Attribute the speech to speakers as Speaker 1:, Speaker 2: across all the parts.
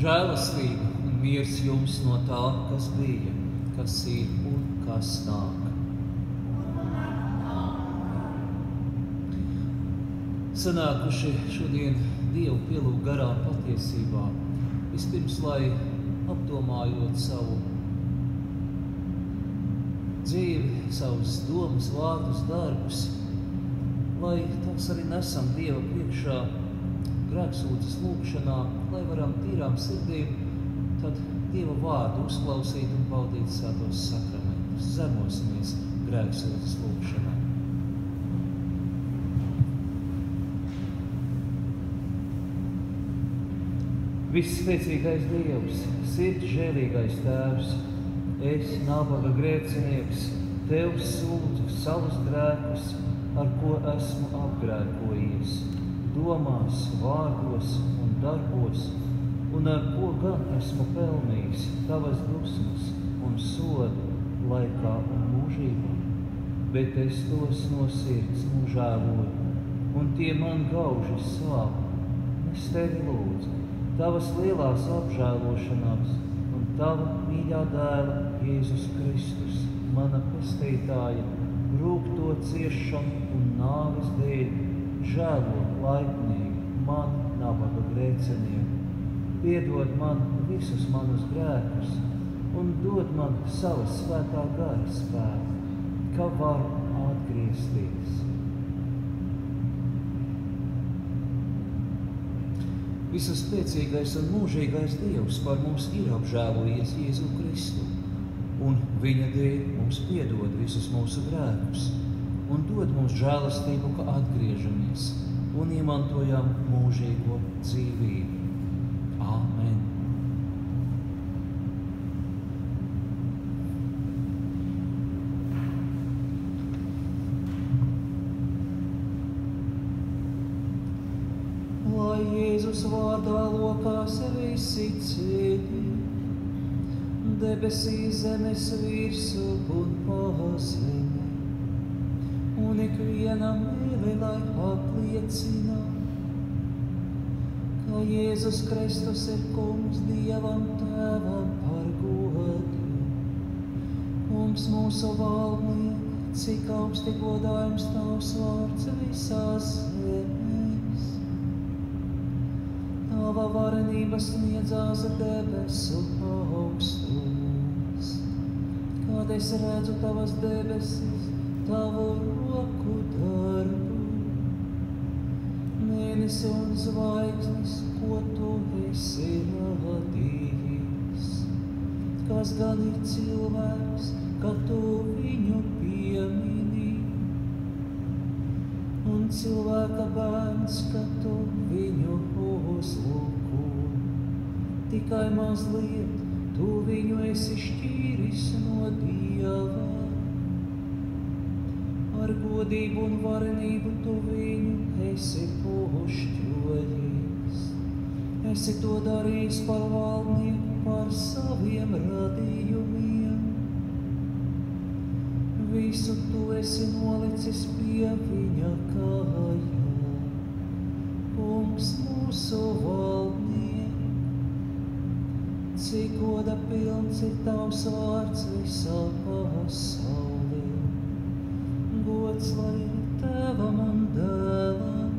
Speaker 1: Žēlastība un miers jums no tā, kas bija, kas ir un kas nāk. Sanākuši šodien Dievu pielūgt garā patiesībā. Vispirms, lai apdomājot savu dzīvi, savus domas, vārdus, darbus, lai tās arī nesam Dieva priekšā grēksūdzes lūgšanā, lai varam tīrām sirdīm tad Dieva vārdu uzklausīt un baudīt svētos sakramentus. Zemosimies grēksūdzes lūgšanā. Visspēcīgais Dievs, sirds žēlīgais Tēvs, es, nabaga grēcinieks, Tev sūdzu savus grēkus, ar ko esmu apgrēkojies, domās, vārdos un darbos, un ar ko gan esmu pelnījis Tavas dusmas un sodu laikā un mūžībā, bet es tos no sirds nožēloju, un tie man gauži sāp. Es Tevi lūdzu, Tavas lielās apžēlošanās un Tava mīļā dēla Jēzus Kristus, mana pestītāja, rūgto ciešanu un nāves dēļ, žēlo laipnīgi mani nabaga grēcinieku, piedod man visus manus grēkus un dod man sava svētā gara spēku, ka varu atgriezties. Visaspēcīgais un mūžīgais Dievs par mums ir apžēlojies Jēzu Kristu, un viņa dēļ mums piedod visus mūsu grēkus, un dod mums žēlastību, ka atgriežamies un iemantojam mūžīgo dzīvību. Āmen. Lai Jēzus vārdā lokās visi ceļi, debesīs, zemes virsū un pazemi, un ikvienam mīli, lai apliecina, ka Jēzus Kristus ir kungs Dievam Tēvam par godu. Kungs mūsu valdniek, cik augsti godājums Tavs vārds visās zemes. Tava varenība sniedzās debesu augstumos, kad es redzu Tavas debesis, Tavu roku darbu. Mēnesi un zvaigznes, ko Tu esi radījis. Kas gan ir cilvēks, ka Tu viņu piemini, un cilvēka bērns, ka Tu viņu uzlūko. Tikai mazliet Tu viņu esi šķīris no Dieva. Ar godību un varenību Tu viņu esi pošķojis. Esi to darījis par valdnieku par saviem radījumiem. Visu Tu esi nolicis pie viņa kājām. Kungs mūsu valdniek, cik goda pilns ir Tavs vārds visā pasaulē. Gods lai ir Tēvam un Dēlam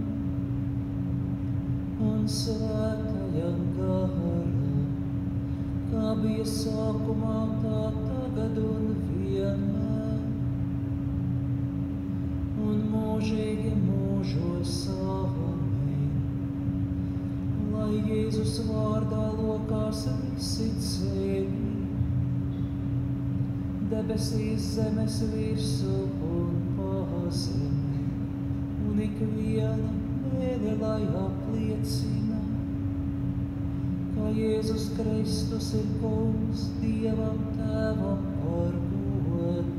Speaker 1: un Svētajam garam, kā bija sākumā, tā tagad un vienmēr, un mūžīgi mūžos. Āmen. Lai Jēzus vārdā lokās visi ceļi, debesīs, zemes virsū un pazemi, un ikviena mēle, lai apliecina, ka Jēzus Kristus ir kungs Dievam Tēvam par godu.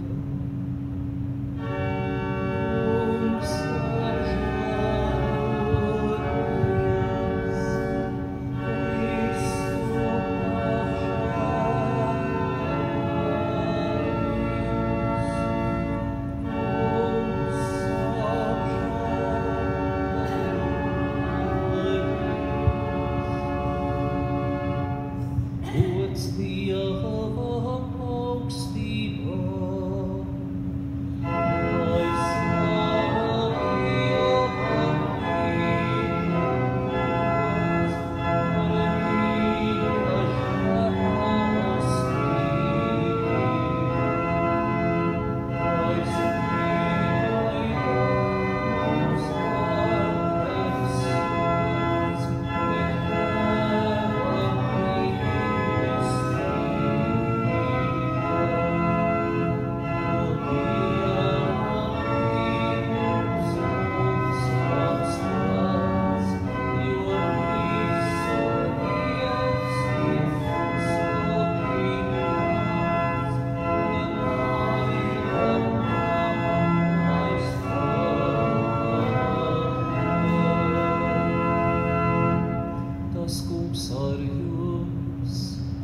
Speaker 1: Kungs ar jums.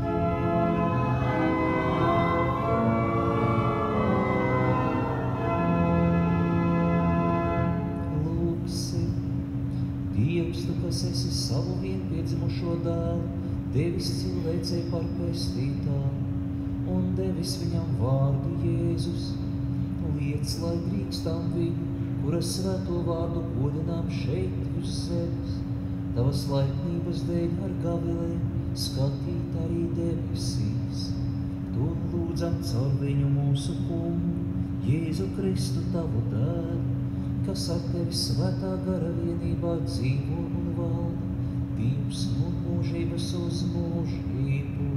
Speaker 1: Lūksim, Dievs, tu, kas esi savu vienpiedzimušo dēlu, devis cilvēcei par pestītāju un devis viņam vārdu Jēzus, liec, lai drīkstam viņu, kuras svēto vārdu godinām šeit uz zemes, tavas laipnības dēļ ar gavilēm skatīt arī debesīs. To lūdzam caur viņu mūsu Kungu, Jēzu Kristu tavu dēlu, kas ar tevi svētā gara vienībā dzīvo un valda, Dievs no mūžības uz mūžību.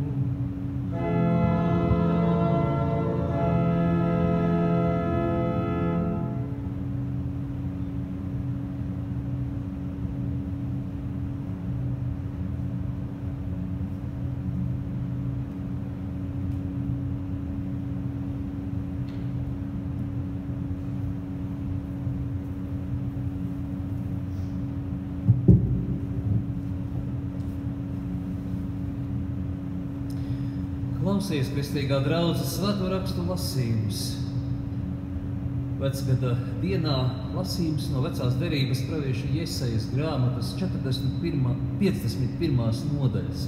Speaker 1: Klausies, kristīgā draudze, svēto rakstu lasījums. Vecgada dienā lasījums no vecās derības pravieša Jesajas grāmatas 51. nodaļas.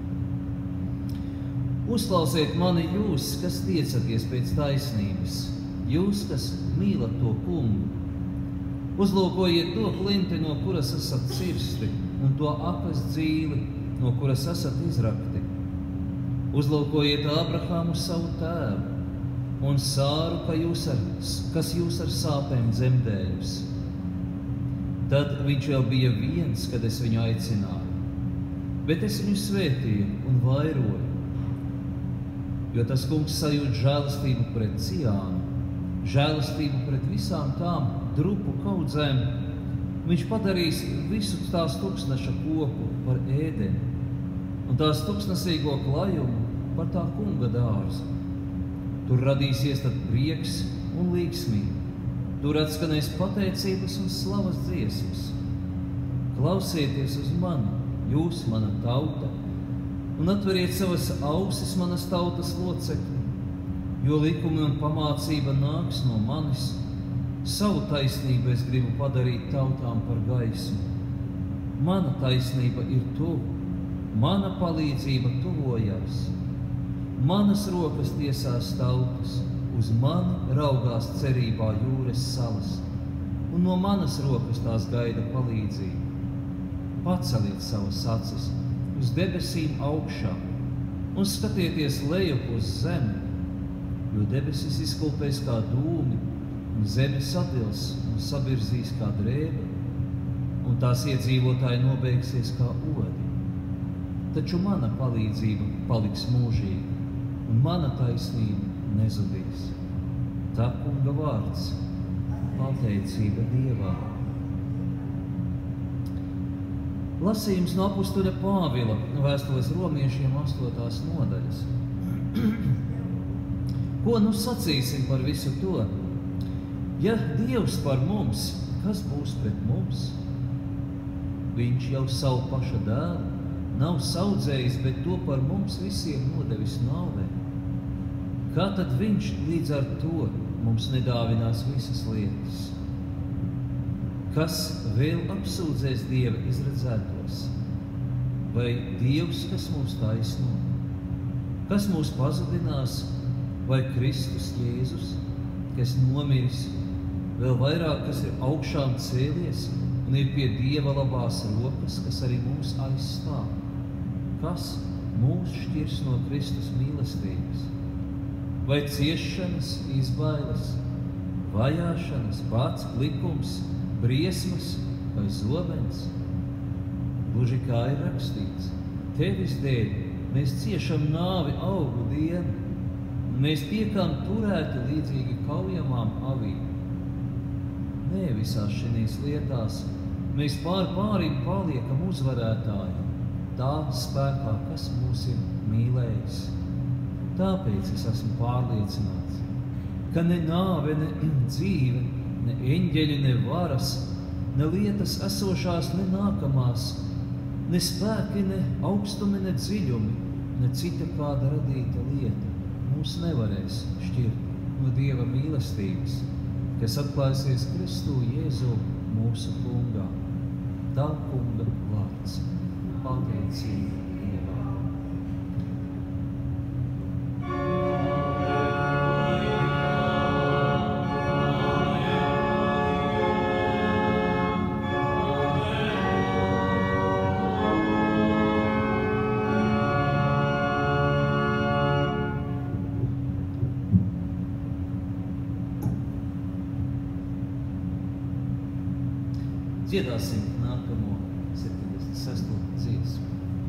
Speaker 1: Uzklausiet mani jūs, kas tiecaties pēc taisnības, jūs, kas mīlat to Kungu. Uzlūkojiet to klinti, no kuras esat cirsti, un to apes dzīli, no kuras esat izrakti. Uzlūkojiet Ābrahāmu savu tēvu un Sāru, kas jūs ar sāpēm dzemdējus. Tad viņš vēl bija viens, kad es viņu aicināju, bet es viņu svētīju un vairoju, jo tas Kungs sajūt žēlastību pret Ciānu, žēlastību pret visām tām drupu kaudzēm. Viņš padarīs visu tās tūkstneša koku par ēdeni, un tās tūkstnesīgo klajumu par tā Kunga dārzu. Tur radīsies tad prieks un līgsmība. Tur atskanēs pateicības un slavas dziesmas. Klausieties uz mani, jūs, mana tauta, un atveriet savas ausis manas tautas locekļi, jo likumi un pamācība nāks no manis. Savu taisnību es gribu padarīt tautām par gaismu. Mana taisnība ir tuvu. Mana palīdzība tuvojās, manas rokas tiesās tautas, uz mani raugās cerībā jūras salas, un no manas rokas tās gaida palīdzību. Paceliet savas acis uz debesīm augšā un skatieties lejup uz zemi, jo debesis izkulpēs kā dūmi, un zeme sadils un sabirzīs kā drēbe, un tās iedzīvotāji nobeigsies kā odi. Taču mana palīdzība paliks mūžīga, un mana taisnība nezudīs. Tā Kunga vārds, pateicība Dievā. Lasījums no apustuļa Pāvila vēstules romiešiem 8. nodaļas. Ko nu sacīsim par visu to? Ja Dievs par mums, kas būs pret mums? Viņš jau savu paša dēlu nav saudzējis, bet to par mums visiem nodevis nāvē. Kā tad viņš līdz ar to mums nedāvinās visas lietas? Kas vēl apsūdzēs Dieva izredzētos? Vai Dievs, kas mūs taisno? Kas mūs pazudinās? Vai Kristus Jēzus, kas nomiris, vēl vairāk, kas ir augšām cēlies un ir pie Dieva labās rokas, kas arī mūs aizstāv? Kas mūs šķirs no Kristus mīlestības? Vai ciešanas, izbailes, vajāšanas, pats likums, briesmas vai zobens? Gluži kā ir rakstīts, tevis dēļ mēs ciešam nāvi augu dienu, un mēs tiekam turēti līdzīgi kaujamām avīm. Nē, visās šīs lietās mēs pārim paliekam uzvarētāji, tā spēkā, kas mūs ir mīlējis. Tāpēc es esmu pārliecināts, ka ne nāve, ne dzīve, ne eņģeļi, ne varas, ne lietas esošās, ne nākamās, Ne spēki, ne augstumi, ne dziļumi, ne cita kāda radīta lieta mūs nevarēs šķirt no Dieva mīlestības, kas atklāsies Kristu Jēzu mūsu kungā. Tā kunga vārds. Pateicība Dievam. Dziedāsim nākamo 76. dziesmu.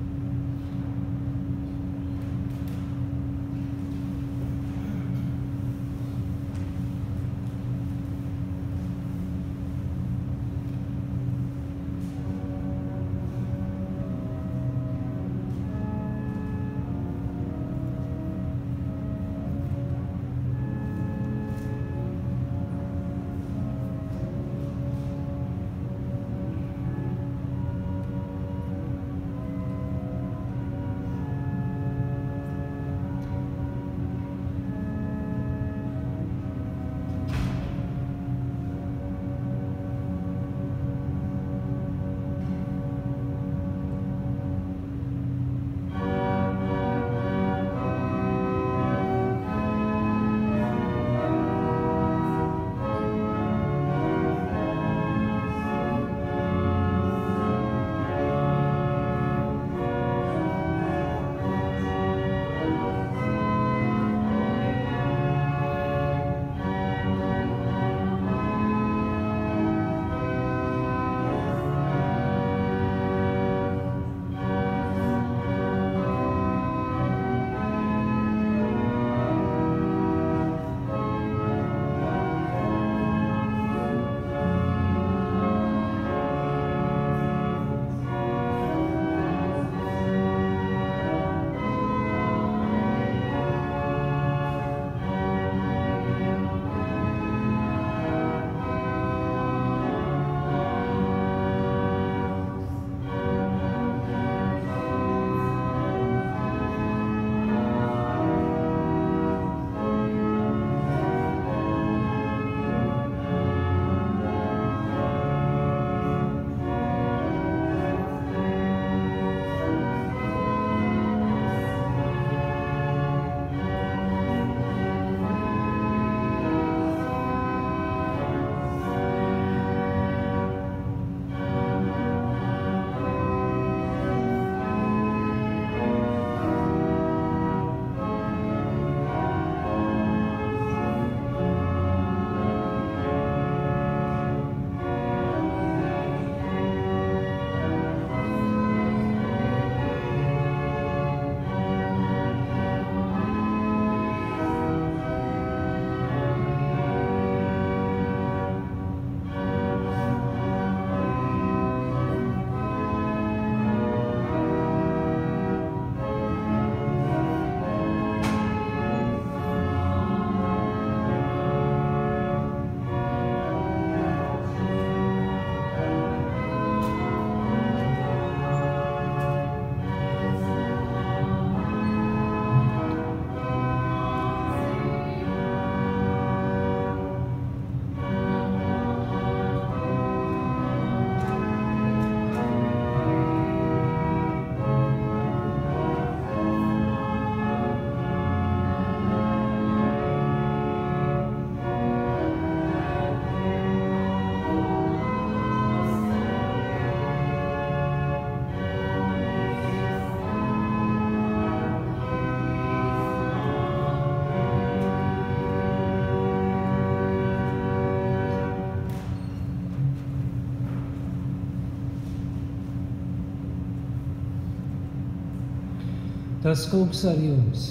Speaker 1: Tas kungs ar jums.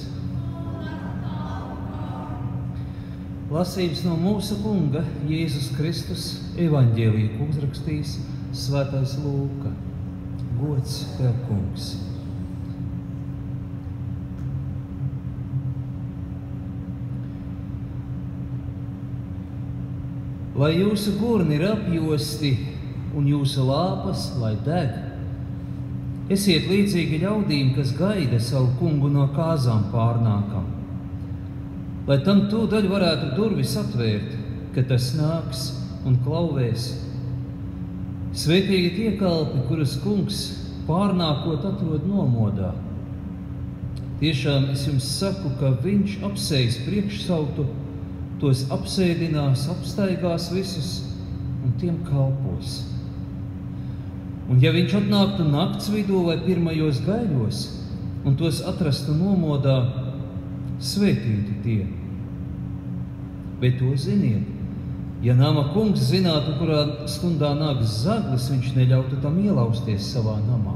Speaker 1: Lasījums no mūsu kunga Jēzus Kristus evaņģēliju, ko uzrakstījis Svētais Lūka. Gods tev, kungs! Lai jūsu gurni ir apjosti un jūsu lāpas, lai deg, Esiet līdzīgi ļaudīm, kas gaida savu kungu no kāzām pārnākam, lai tam tūdaļ varētu durvis atvērt, kad tas nāks un klauvēs. Svētīgi tie kalpi, kurus kungs pārnākot atrod nomodā. Tiešām es jums saku, ka viņš apsējas priekšsautu, tos apsēdinās, apstaigās visus un tiem kalpos. Un ja viņš atnāktu nakts vidū vai pirmajos gaiļos un tos atrastu nomodā, svētīti tie. Bet to ziniet, ja nama kungs zinātu, kurā stundā nāks zaglis, viņš neļautu tam ielausties savā namā.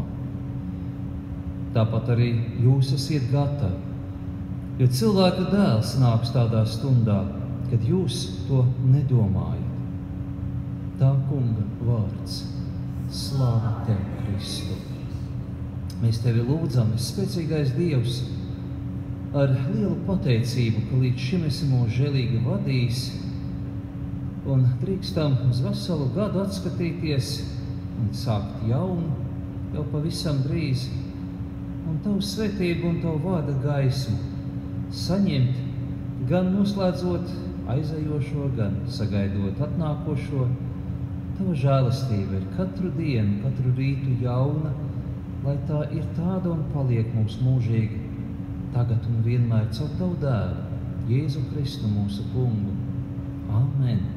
Speaker 1: Tāpat arī jūs esiet gatavi, jo cilvēka dēls nāks tādā stundā, kad jūs to nedomājat. Tā kunga vārds. Slāva tev, Kristu! Mēs tevi lūdzam, spēcīgais Dievs, ar lielu pateicību, ka līdz šim esi mūs žēlīgi vadījis un drīkstam uz veselu gadu atskatīties un sākt jaunu, jau pavisam drīz, un tavu svētību un tavu vārda gaismu saņemt, gan noslēdzot aizejošo, gan sagaidot atnākošo. Tava žēlastība ir katru dienu, katru rītu jauna, lai tā ir tāda un paliek mums mūžīgi, tagad un vienmēr caur tavu dēlu, Jēzu Kristu mūsu kungu. Āmen!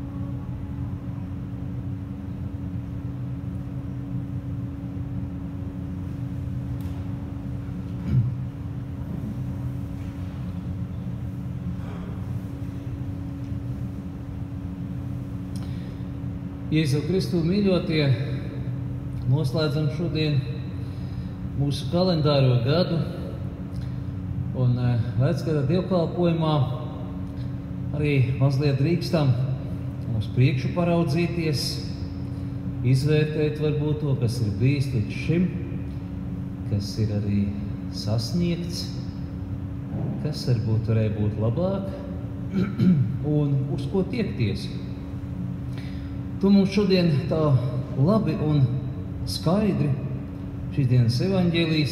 Speaker 1: Jēzu Kristu mīļotie, noslēdzam šodien mūsu kalendāro gadu un vecgada dievkalpojumā arī mazliet drīkstam uz priekšu paraudzīties, izvērtēt varbūt to, kas ir bijis līdz šim, kas ir arī sasniegts, kas varbūt varēja būt labāk un uz ko tiekties. Tu mums šodien tā labi un skaidri šīs dienas evaņģēlijs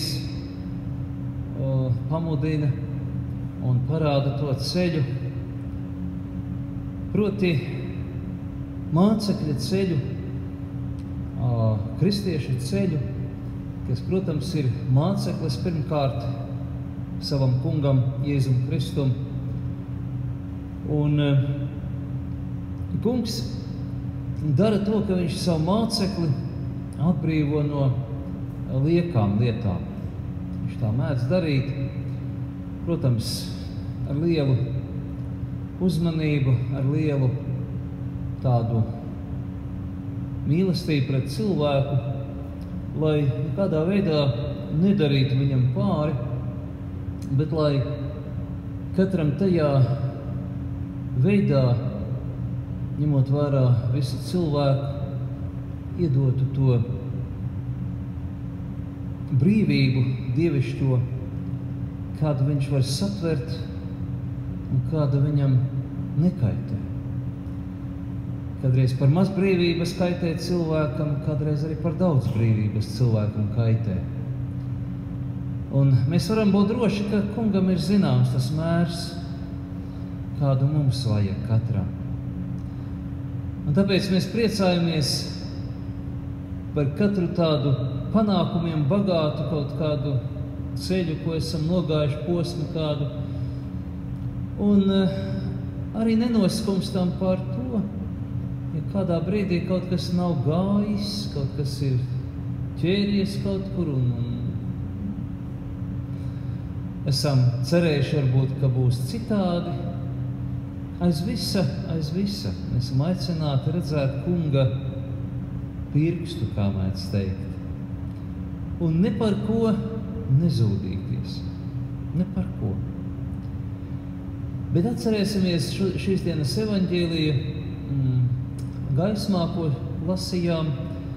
Speaker 1: pamudina un parāda to ceļu, proti mācekļa ceļu, kristiešu ceļu, kas, protams, ir māceklis pirmkārt savam kungam Jēzum Kristum. Un kungs dara to, ka viņš savu mācekli atbrīvo no liekām lietām. Viņš tā mēdz darīt, protams, ar lielu uzmanību, ar lielu tādu mīlestību pret cilvēku, lai kādā veidā nedarītu viņam pāri, bet lai katram tajā veidā, ņemot vērā visu cilvēku, iedotu to brīvību dievišķo, kādu viņš var satvert un kāda viņam nekaitē. Kādreiz par maz brīvības kaitē cilvēkam, kādreiz arī par daudz brīvības cilvēkam kaitē. Un mēs varam būt droši, ka kungam ir zināms tas mērs, kādu mums vajag katram. Un tāpēc mēs priecājamies par katru tādu panākumiem bagātu kaut kādu ceļu, ko esam nogājuši, posmu kādu. Un arī nenoskumstam par to, ja kādā brīdī kaut kas nav gājis, kaut kas ir ķēries kaut kur un esam cerējuši varbūt, ka būs citādi. Aiz visa esam aicināti redzēt kunga pirkstu, kā mēdz teikt. Un ne par ko nezūdīties. Ne par ko. Bet atcerēsimies šīs dienas evaņģēlija gaismā, ko lasījām,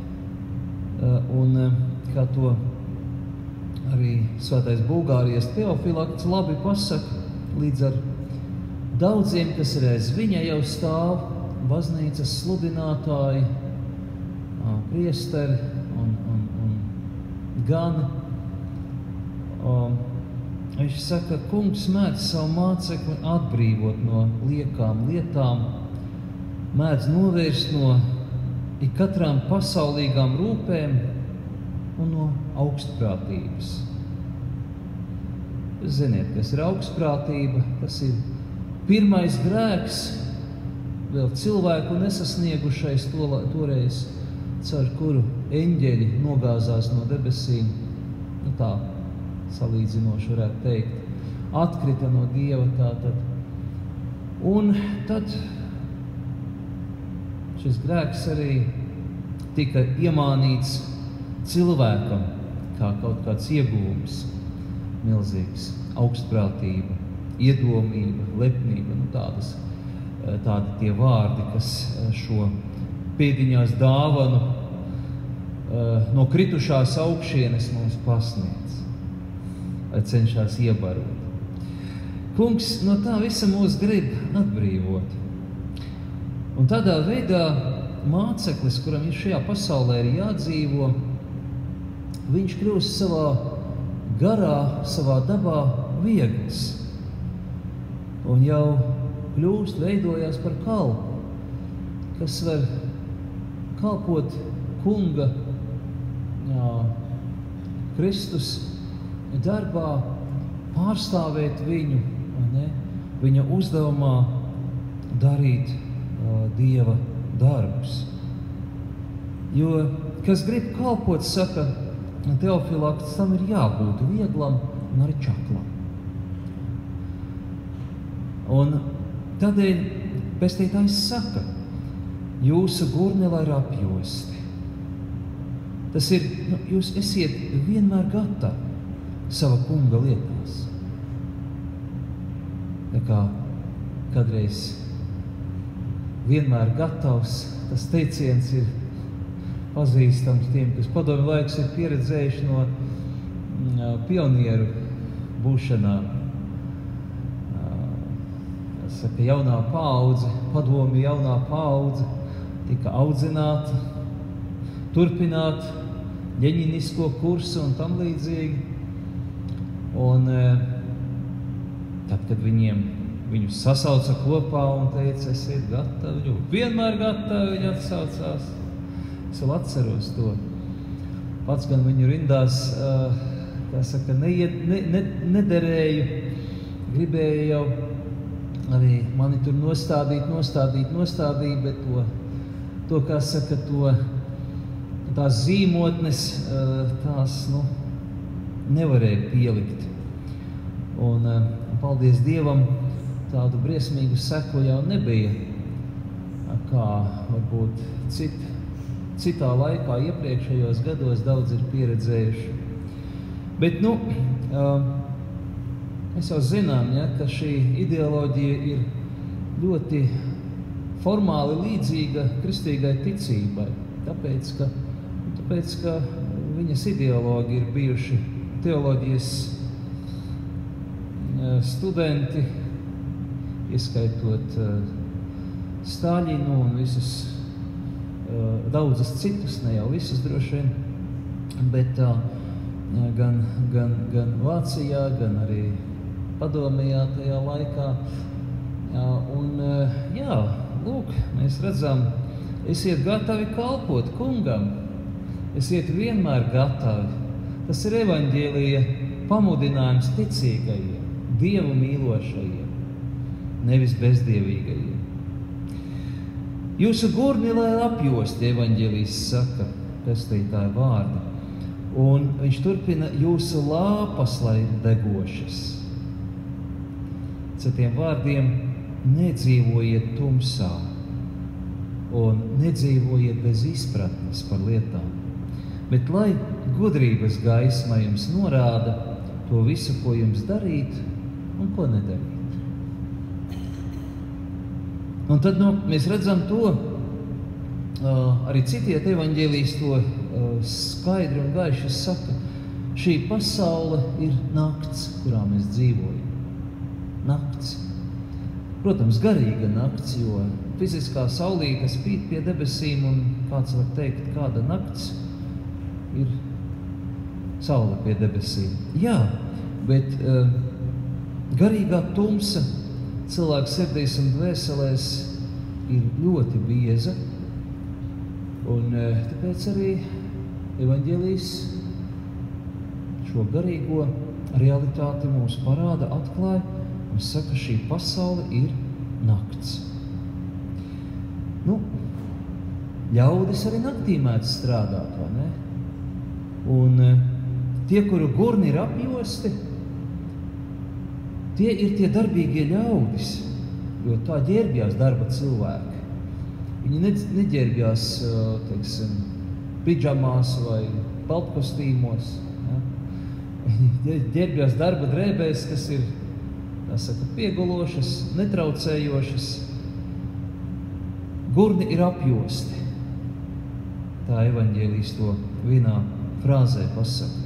Speaker 1: un kā to arī svētais Bulgārijas Teofilakts labi pasaka, līdz ar daudziem, kas ir aiz viņa jau stāv, baznīcas sludinātāji, priesteri un gan viņš saka, kungs mēdz savu mācekli atbrīvot no liekām lietām, mēdz novērst no ikatrām pasaulīgām rūpēm un no augstprātības. Jūs ziniet, kas ir augstprātība, tas ir pirmais grēks, vēl cilvēku nesasniegušais toreiz, caur kuru eņģeļi nogāzās no debesīm, nu tā salīdzinoši varētu teikt, atkrita no Dieva tātad. Un tad šis grēks arī tika iemānīts cilvēkam, kā kaut kāds ieguvums, milzīgs, augstprātība, iedomība, lepnība, nu tādi tie vārdi, kas šo pēdiņās dāvanu no kritušās augšienes mums pasniedz, vai cenšas iebarot. Kungs no tā visa mūs grib atbrīvot. Un tādā veidā māceklis, kuram šajā pasaulē ir jādzīvo, viņš kļūst savā garā, savā dabā viegls. Un jau kļūst, veidojās par kalpu, kas var kalpot kunga Kristus darbā, pārstāvēt viņu, viņa uzdevumā darīt Dieva darbus. Jo, kas grib kalpot, saka Teofilakts, tam ir jābūt vieglam un arī čaklam. Un tādēļ pestītājs saka, jūsu gurneli ir apjosti. Tas ir, jūs esiet vienmēr gatavi sava kunga lietās. Tā kā kādreiz vienmēr gatavs, tas teiciens ir pazīstams tiem, kas padomju laiks ir pieredzējuši no pionieru būšanā. Saka, jaunā paudze, padomju jaunā paudze tika audzināta, turpināt ļeņinisko kursu un tam līdzīgi. Un tad, kad viņus sasauca kopā un teica, esiet gatavi, vienmēr gatavi, viņi atsaucās. Es vēl atceros to. Pats gan viņu rindās, kā saka, nederēju, gribēju jau arī mani tur nostādīt, bet to, kā saka, tās zīmotnes, tās, nevarēja pielikt. Un paldies Dievam, tādu briesmīgu seku jau nebija, kā varbūt citā laikā, iepriekšējos gados daudz ir pieredzējuši. Bet, mēs jau zinām, ka šī ideoloģija ir ļoti formāli līdzīga kristīgai ticībai, tāpēc, ka viņas ideologi ir bijuši teoloģijas studenti, ieskaitot Stāļinu un visus daudzas citus, ne jau visus droši vien, bet gan Vācijā, gan arī Padomijā tajā laikā. Lūk, mēs redzam, esiet gatavi kalpot kungam, esiet vienmēr gatavi. Tas ir evaņģēlija pamudinājums ticīgajiem, Dievu mīlošajiem, nevis bezdievīgajiem. Jūsu gurni lai apjosti, evaņģēlijs saka, pestītāja vārdi, un viņš turpina, jūsu lāpas lai degošas. Citiem vārdiem, nedzīvojiet tumsā un nedzīvojiet bez izpratnes par lietām, bet lai gudrības gaisma jums norāda to visu, ko jums darīt un ko nedarīt. Un tad mēs redzam to, arī citiet evaņģēlijas to skaidri un gaiši saka, šī pasaule ir nakts, kurā mēs dzīvojam. Nakts. Protams, garīga nakts, jo fiziskā saulīte spīd pie debesīm un kāds var teikt, kāda nakts ir saule pie debesīm. Jā, bet garīgā tumsa cilvēku sirdīs un dvēselēs ir ļoti bieza, un tāpēc arī evaņģēlijs šo garīgo realitāti mums parāda, atklāja un saka, šī pasaule ir nakts. Ļaudis arī naktī mēdz strādāt, vai ne? Un tie, kuru gurni ir apjosti, tie ir tie darbīgie ļaudis, jo tā ģērbjās darba cilvēki. Viņi neģērbjās, teiksim, pidžamās vai baltkostīmos. Ja? Viņi ģērbjās darba drēbēs, kas ir, tā saka, piegulošas, netraucējošas. Gurni ir apjosti. Tā evaņģēlijs to vienā frāzē pasaka.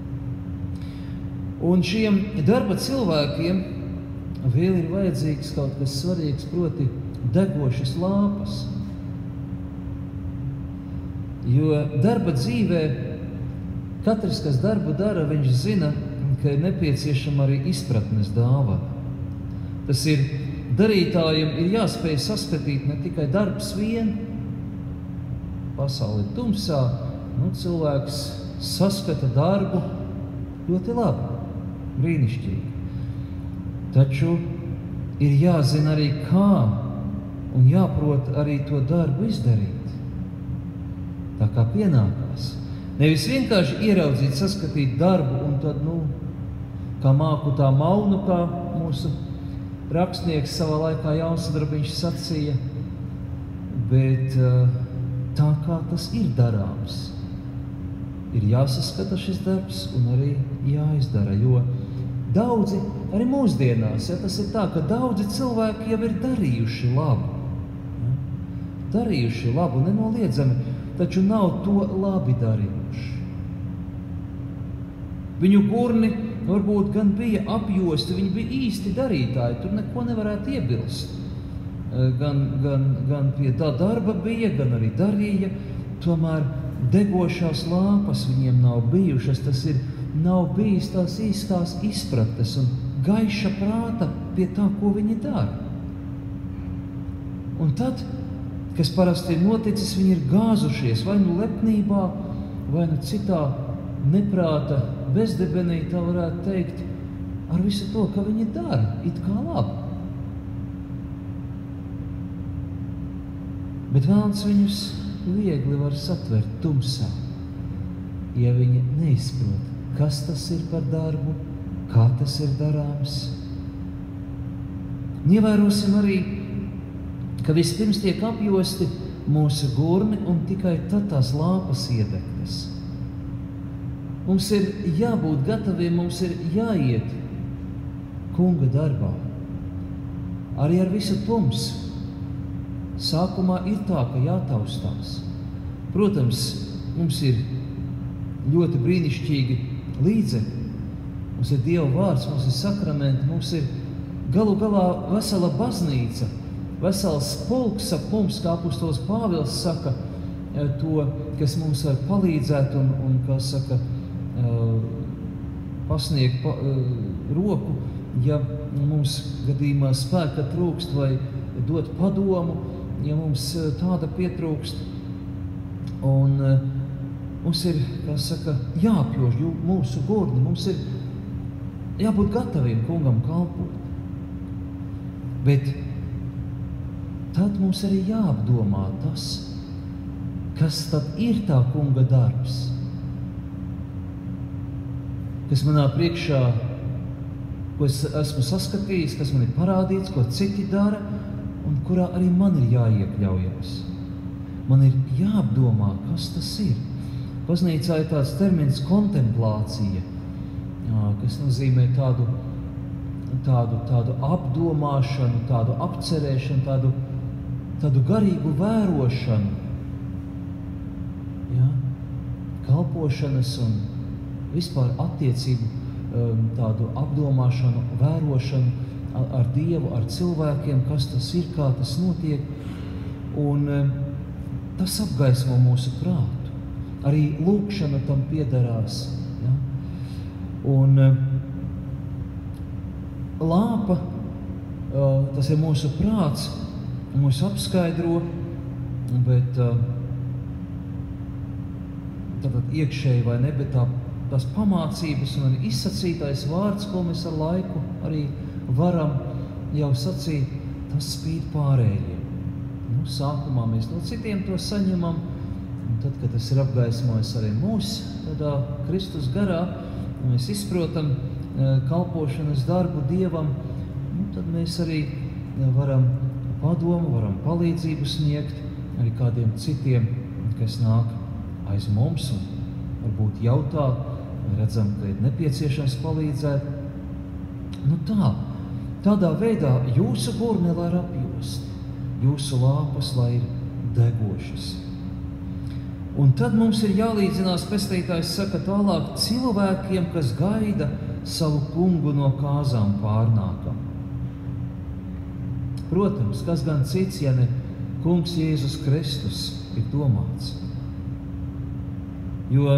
Speaker 1: Un šiem darba cilvēkiem vēl ir vajadzīgs kaut kas svarīgs, proti degošas lāpas. Jo darba dzīvē katrs, kas darbu dara, viņš zina, ka ir nepieciešama arī izpratnes dāvana. Tas ir, darītājiem ir jāspēj saskatīt ne tikai darbs vien, pasauli tumsā, cilvēks saskata darbu ļoti labi, brīnišķīgi. Taču ir jāzina arī kā un jāprot arī to darbu izdarīt. Tā kā pienākās. Nevis vienkārši ieraudzīt, saskatīt darbu un tad, kā māku tā maunu, kā mūsu rakstnieks savā laikā Jaunsudrabiņš sacīja, bet tā kā tas ir darāms. Ir jāsaskata šis darbs un arī jāizdara, jo daudzi, arī mūsdienās, tas ir tā, ka daudzi cilvēki jau ir darījuši labu. Ja? Darījuši labu, nenoliedzami, taču nav to labi darījuši. Viņu gurni varbūt gan bija apjosti, viņi bija īsti darītāji, tur neko nevarētu iebilst. Gan pie tā darba bija, gan arī darīja, tomēr degošās lāpas viņiem nav bijušas, tas ir, nav bijis tās īstās izpratnes un gaiša prāta pie tā, ko viņi dara. Un tad, kas parasti ir noticis, viņi ir gāzušies vai lepnībā, vai citā neprāta bezdebenī, tā varētu teikt, ar visu to, ka viņi dara, it kā labi. Bet vēlns viņus viegli var satvert tumsā, ja viņi neizprot, kas tas ir par darbu, kā tas ir darāms. Ievērosim arī, ka vispirms tiek apjosti mūsu gurni un tikai tad tās lāpas iedegtas. Mums ir jābūt gataviem, mums ir jāiet kunga darbā. Arī ar visu tumsu. Sākumā ir tā, ka jātaustās. Protams, mums ir ļoti brīnišķīgi līdzekļi. Mums ir Dieva vārds, mums ir sakramenti, mums ir galu galā vesela baznīca, vesels pulks ap mums, kā apostols Pāvils saka, to, kas mums var palīdzēt un kā saka, pasniegt roku, ja mums gadījumā spēka trūkst vai dot padomu, ja mums tāda pietrūkst. Un mums ir, kā saka, jāapjož mūsu gurni, mums ir jābūt gataviem kungam kalpot. Bet tad mums arī jāapdomā tas, kas tad ir tā kunga darbs, kas manā priekšā, ko es esmu saskatījis, kas man ir parādīts, ko citi dara, un kurā arī man ir jāiekļaujas. Man ir jāapdomā, kas tas ir. Baznīcā ir tāds termins kontemplācija, kas nozīmē tādu apdomāšanu, tādu apcerēšanu, tādu garīgu vērošanu, ja? Kalpošanas un vispār attiecību tādu apdomāšanu, vērošanu ar Dievu, ar cilvēkiem, kas tas ir, kā tas notiek, un tas apgaismo mūsu prātu. Arī lūkšana tam piederās, ja? Un lāpa, tas ir mūsu prāts, mūs apskaidro, bet tātad iekšēji vai ne, bet tās pamācības un izsacītais vārds, ko mēs ar laiku arī varam jau sacīt, tas spīd pārējiem. Sākumā mēs no citiem to saņemam, un tad, kad tas ir apgaismojis arī mūs, tādā Kristus garā, un mēs izprotam kalpošanas darbu Dievam, tad mēs arī varam padomu, varam palīdzību sniegt arī kādiem citiem, kas nāk aiz mums un varbūt jautā, redzam, ka ir nepieciešams palīdzēt. Tādā veidā jūsu gurne lai ir apjosti, jūsu lāpas lai ir degošas. Un tad mums ir jālīdzinās, pestītājs saka tālāk, cilvēkiem, kas gaida savu kungu no kāzām pārnākam. Protams, kas gan cits, ja ne kungs Jēzus Kristus ir domāts. Jo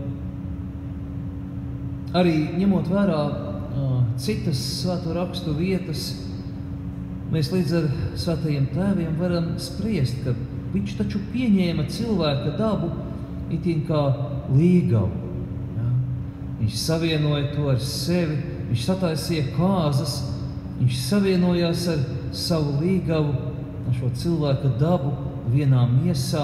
Speaker 1: arī ņemot vērā citas svēto rakstu vietas, mēs līdz ar svētajiem tēviem varam spriest, ka viņš taču pieņēma cilvēka dabu itin kā līgavu. Ja? Viņš savienoja to ar sevi, viņš sataisīja kāzas, viņš savienojās ar savu līgavu, ar šo cilvēka dabu vienā miesā.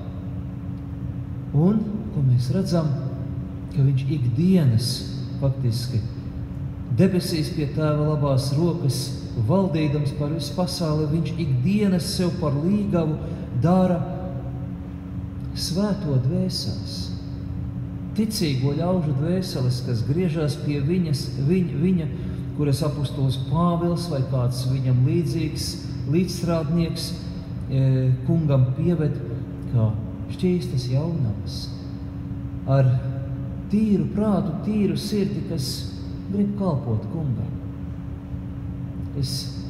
Speaker 1: Un, ko mēs redzam, ka viņš ikdienas faktiski debesīs pie tēva labās rokas valdīdams par visu pasauli, viņš ikdienas sev par līgavu dara svēto dvēseles, ticīgo ļaužu dvēseles, kas griežās pie viņa, kuras apostols Pāvils vai kāds viņam līdzīgs līdzstrādnieks kungam pieved kā šķīstas jaunavas, ar tīru prātu, tīru sirdi, kas grib kalpot kungam. Es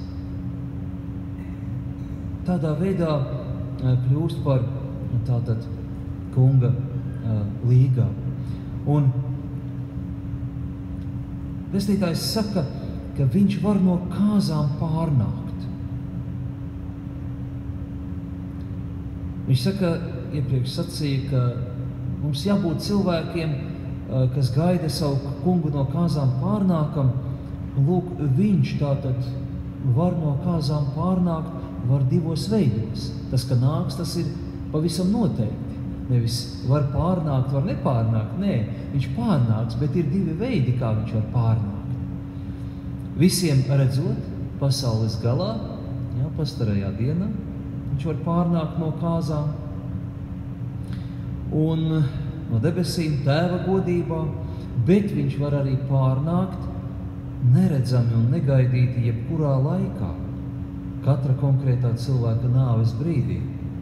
Speaker 1: tādā veidā kļūst par tātad kunga līgā. Un pestītājs saka, ka viņš var no kāzām pārnākt. Viņš saka, iepriekš sacīja, ka mums jābūt cilvēkiem, kas gaida savu kungu no kāzām pārnākam. Un lūk, viņš tātad var no kāzām pārnākt, var divos veidos. Tas, ka nāks, tas ir pavisam noteikti. Nevis var pārnākt, var nepārnākt. Nē, viņš pārnāks, bet ir divi veidi, kā viņš var pārnākt. Visiem redzot, pasaules galā, pastarajā dienā, viņš var pārnākt no kāzām. Un no debesīm tēva godībā, bet viņš var arī pārnākt neredzami un negaidīti jebkurā laikā, katra konkrētā cilvēka nāves brīdī.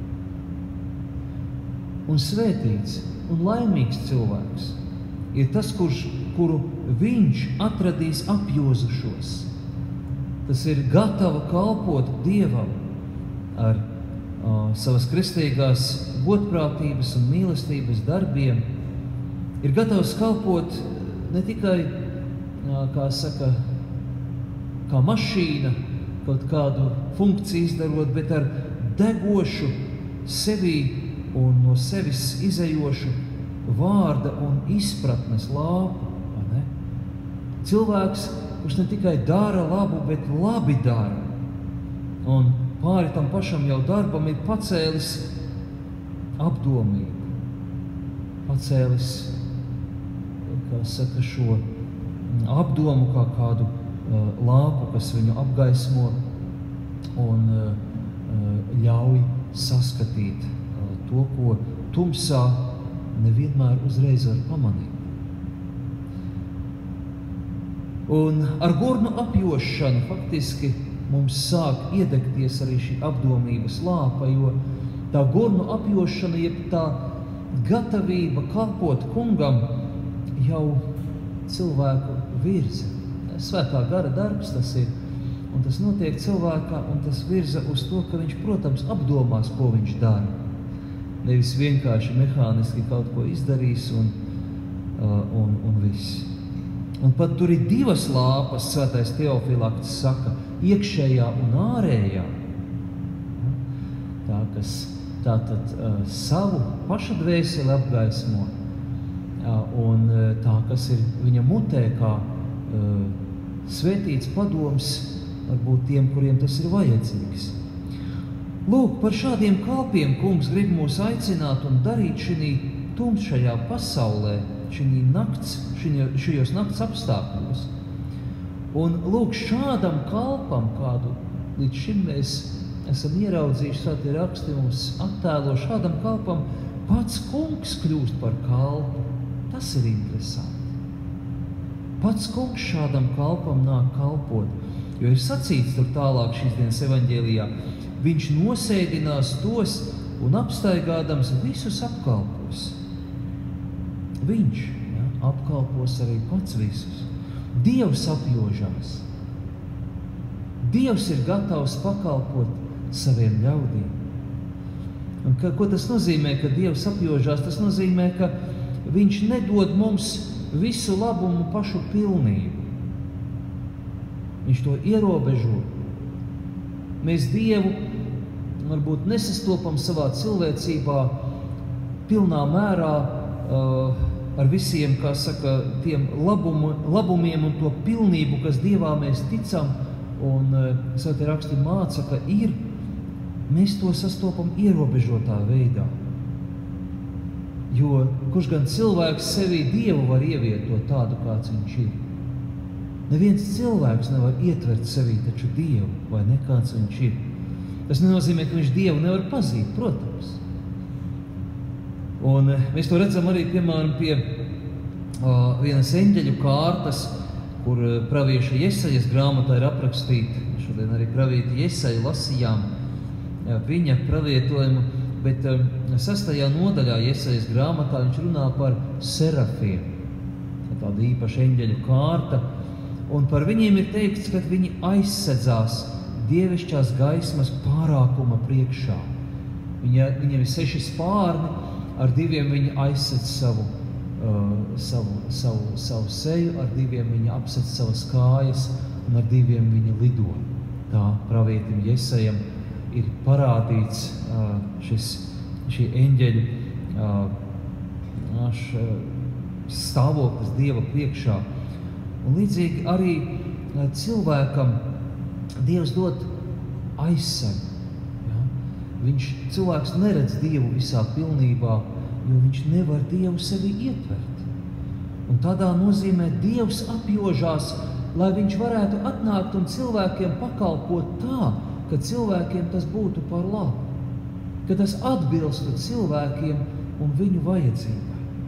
Speaker 1: Un svētīts un laimīgs cilvēks ir tas, kuru viņš atradīs apjozušos. Tas ir gatava kalpot Dievam ar savas kristīgās godprātības un mīlestības darbiem, ir gatavs kalpot ne tikai kā saka, kā mašīna, kaut kādu funkciju izdarot, bet ar degošu sevī un no sevis izejošu vārda un izpratnes lāpu. Cilvēks, kurš ne tikai dara labu, bet labi dara. Un pāri tam pašam jau darbam ir pacēlis apdomību, pacēlis, kā saka, šo apdomu kā kādu lāpu, kas viņu apgaismo un ļauj saskatīt to, ko tumsā nevienmēr uzreiz var pamanīt. Un ar gurnu apjošanu faktiski mums sāk iedegties arī šī apdomības lāpa, jo tā gurnu apjošana, jeb tā gatavība kalpot kungam jau cilvēku virza. Svētā gara darbs tas ir, un tas notiek cilvēkā, un tas virza uz to, ka viņš, protams, apdomās, ko viņš dara. Nevis vienkārši mehāniski kaut ko izdarīs un viss. Un pat tur ir 2 lāpas, svētais Teofilakts saka, iekšējā un ārējā. Tā, kas tātad savu paša dvēseli apgaismo, un tā, kas ir viņa mutē, kā svētīts padoms, varbūt tiem, kuriem tas ir vajadzīgs. Lūk, par šādiem kalpiem Kungs grib mūs aicināt un darīt šī tumšajā pasaulē, šajos nakts apstākļos. Un lūk, šādam kalpam, kādu līdz šim mēs esam ieraudzījuši, svētie raksti mums attēlo, šādam kalpam pats Kungs kļūst par kalpu. Tas ir interesanti. Pats Kungs šādam kalpam nāk kalpot, jo ir sacīts tur tālāk šīs dienas evaņģēlijā, viņš nosēdinās tos un apstaigādams visus apkalpos. Viņš apkalpos arī pats visus. Dievs apjožās. Dievs ir gatavs pakalpot saviem ļaudīm. Un ko tas nozīmē, ka Dievs apjožās? Tas nozīmē, ka viņš nedod mums visu labumu pašu pilnību. Viņš to ierobežo. Mēs Dievu varbūt nesastopam savā cilvēcībā pilnā mērā ar visiem, kā saka, tiem labumiem un to pilnību, kas Dievā mēs ticam, un svētie raksti māca, ka ir, mēs to sastopam ierobežotā veidā. Jo kurš gan cilvēks sevī Dievu var ievietot tādu, kāds viņš ir? Neviens cilvēks nevar ietvert sevī taču Dievu, vai ne, kāds viņš ir. Tas nenozīmē, ka viņš Dievu nevar pazīt, protams. Un mēs to redzam arī, piemēram, pie vienas eņģeļu kārtas, kur pravieša Jesajas grāmatā ir aprakstīta. Šodien arī pravīti Jesaju lasījām viņa pravietojumu, bet 6. nodaļā Jesajas grāmatā viņš runā par serafiem. Tāda īpaša eņģeļu kārta. Un par viņiem ir teikts, ka viņi aizsedzās dievišķās gaismas pārākuma priekšā. Viņiem ir 6 spārni, ar 2 viņi aizsedz savu seju, ar 2 viņi apsedz savas kājas un ar 2 viņi lido. Tā pravietim Jesajam ir parādīts šī eņģeļu stāvoklis Dieva priekšā. Un līdzīgi arī cilvēkam Dievs dod aizsegu. Ja? Cilvēks neredz Dievu visā pilnībā, jo viņš nevar Dievu sevi ietvert. Un tādā nozīmē Dievs apjožās, lai viņš varētu atnākt un cilvēkiem pakalpot tā, ka cilvēkiem tas būtu par labu, ka tas atbilstu cilvēkiem un viņu vajadzībai.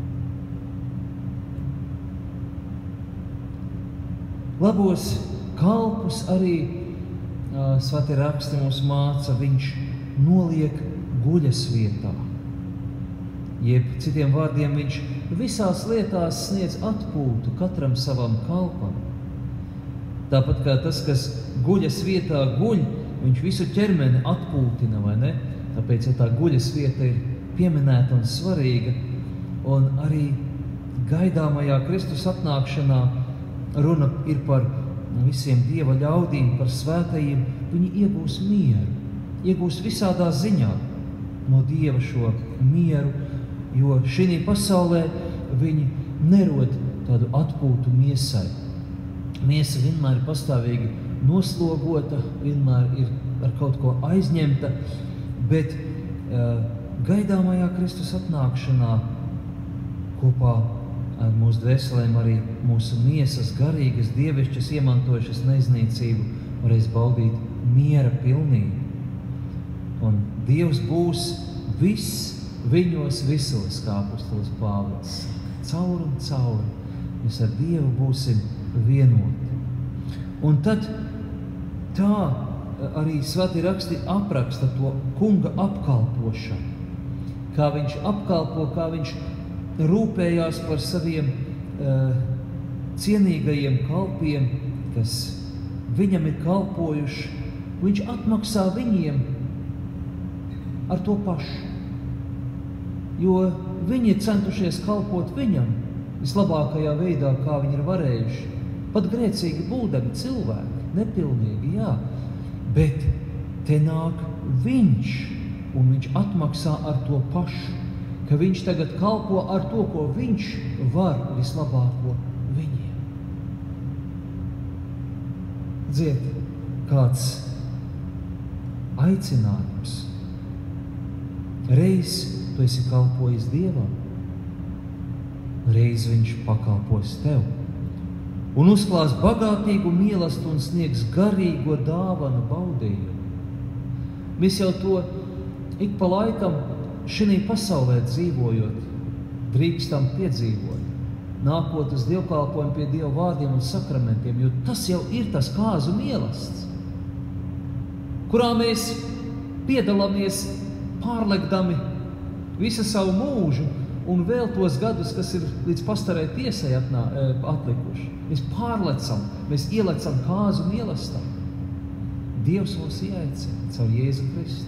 Speaker 1: Labos kalpus arī svētie raksti mums māca, viņš noliek guļas vietā. Jeb citiem vārdiem viņš visās lietās sniedz atpūtu katram savam kalpam. Tāpat kā tas, kas guļas vietā guļ, viņš visu ķermeni atpūtina, vai ne? Tāpēc, ja tā guļas vieta ir pieminēta un svarīga, un arī gaidāmajā Kristus atnākšanā runa ir par visiem Dieva ļaudīm, par svētajiem, viņi iegūs mieru, iegūs visādā ziņā no Dieva šo mieru, jo šī pasaulē viņi nerod tādu atpūtu miesai. Miesa vienmēr ir pastāvīgi noslogota, vienmēr ir ar kaut ko aizņemta, bet gaidāmajā Kristus atnākšanā kopā ar mūsu dvēselēm arī mūsu miesas garīgas, dievišķas, iemantojušas neiznīcību varēs baudīt miera pilnību. Un Dievs būs viss viņos visos, kā apostols Pāvils. Caur un cauri mēs ar Dievu būsim vienoti. Un tad tā arī svētie raksti apraksta to kunga apkalpošanu. Kā viņš apkalpo, kā viņš rūpējās par saviem cienīgajiem kalpiem, kas viņam ir kalpojuši. Viņš atmaksā viņiem ar to pašu. Jo viņi ir centušies kalpot viņam, vislabākajā veidā, kā viņi ir varējuši. Pat grēcīgi būdami cilvēki, nepilnīgi, jā. Bet te nāk viņš, un viņš atmaksā ar to pašu, ka viņš tagad kalpo ar to, ko viņš var vislabāko viņiem. Dzied, kāds aicinājums. Reiz tu esi kalpojis Dievam, reiz viņš pakalpos tev un uzklās bagātīgu mīlestību un sniegs garīgo dāvanu baudījumu. Mēs jau to ik pa laikam šī pasaulē dzīvojot, drīkstam piedzīvot, nākot uz dievkalpojumu pie Dieva vārdiem un sakramentiem, jo tas jau ir tas kāzu mīlestība, kurā mēs piedalāmies pārlikdami visu savu mūžu un vēl tos gadus, kas ir līdz pastarē tiesai atlikuši. Mēs pārlecam, mēs ielecam kāzu mīlestību. Dievs mūs ieaicina caur Jēzu Kristu.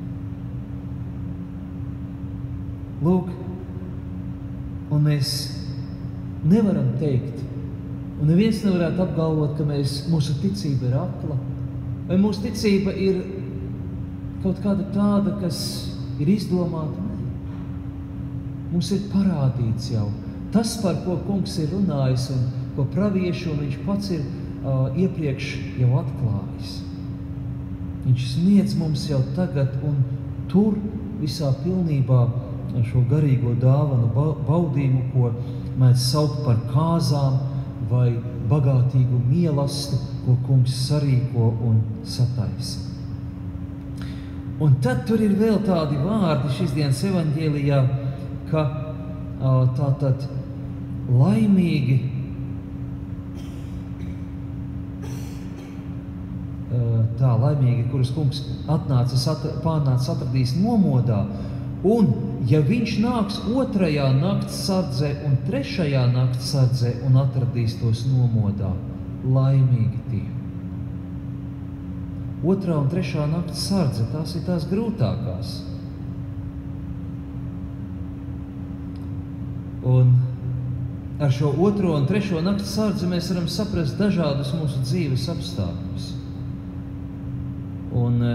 Speaker 1: Lūk, un mēs nevaram teikt, un neviens nevarētu apgalvot, ka mūsu ticība ir akla, vai mūsu ticība ir kaut kāda tāda, kas ir izdomāta. Nē. Mums ir parādīts jau tas, par ko kungs ir runājis un ko pravieši, un viņš pats ir iepriekš jau atklājis. Viņš sniedz mums jau tagad un tur visā pilnībā šo garīgo dāvanu baudījumu, ko mēs saukt par kāzām vai bagātīgu mīlestību, ko kungs sarīko un sataisa. Un tad tur ir vēl tādi vārdi šīs dienas evaņģēlijā, ka tātad laimīgi, kurus kungs pārnācis atradīs nomodā, un ja viņš nāks 2. nakts sardzē un 3. nakts sardzē un atradīs tos nomodā, laimīgi tie. 2. un 3. nakts sardze, tās ir tās grūtākās. Un ar šo 2. un 3. nakts sardzi mēs varam saprast dažādus mūsu dzīves apstākļus. Un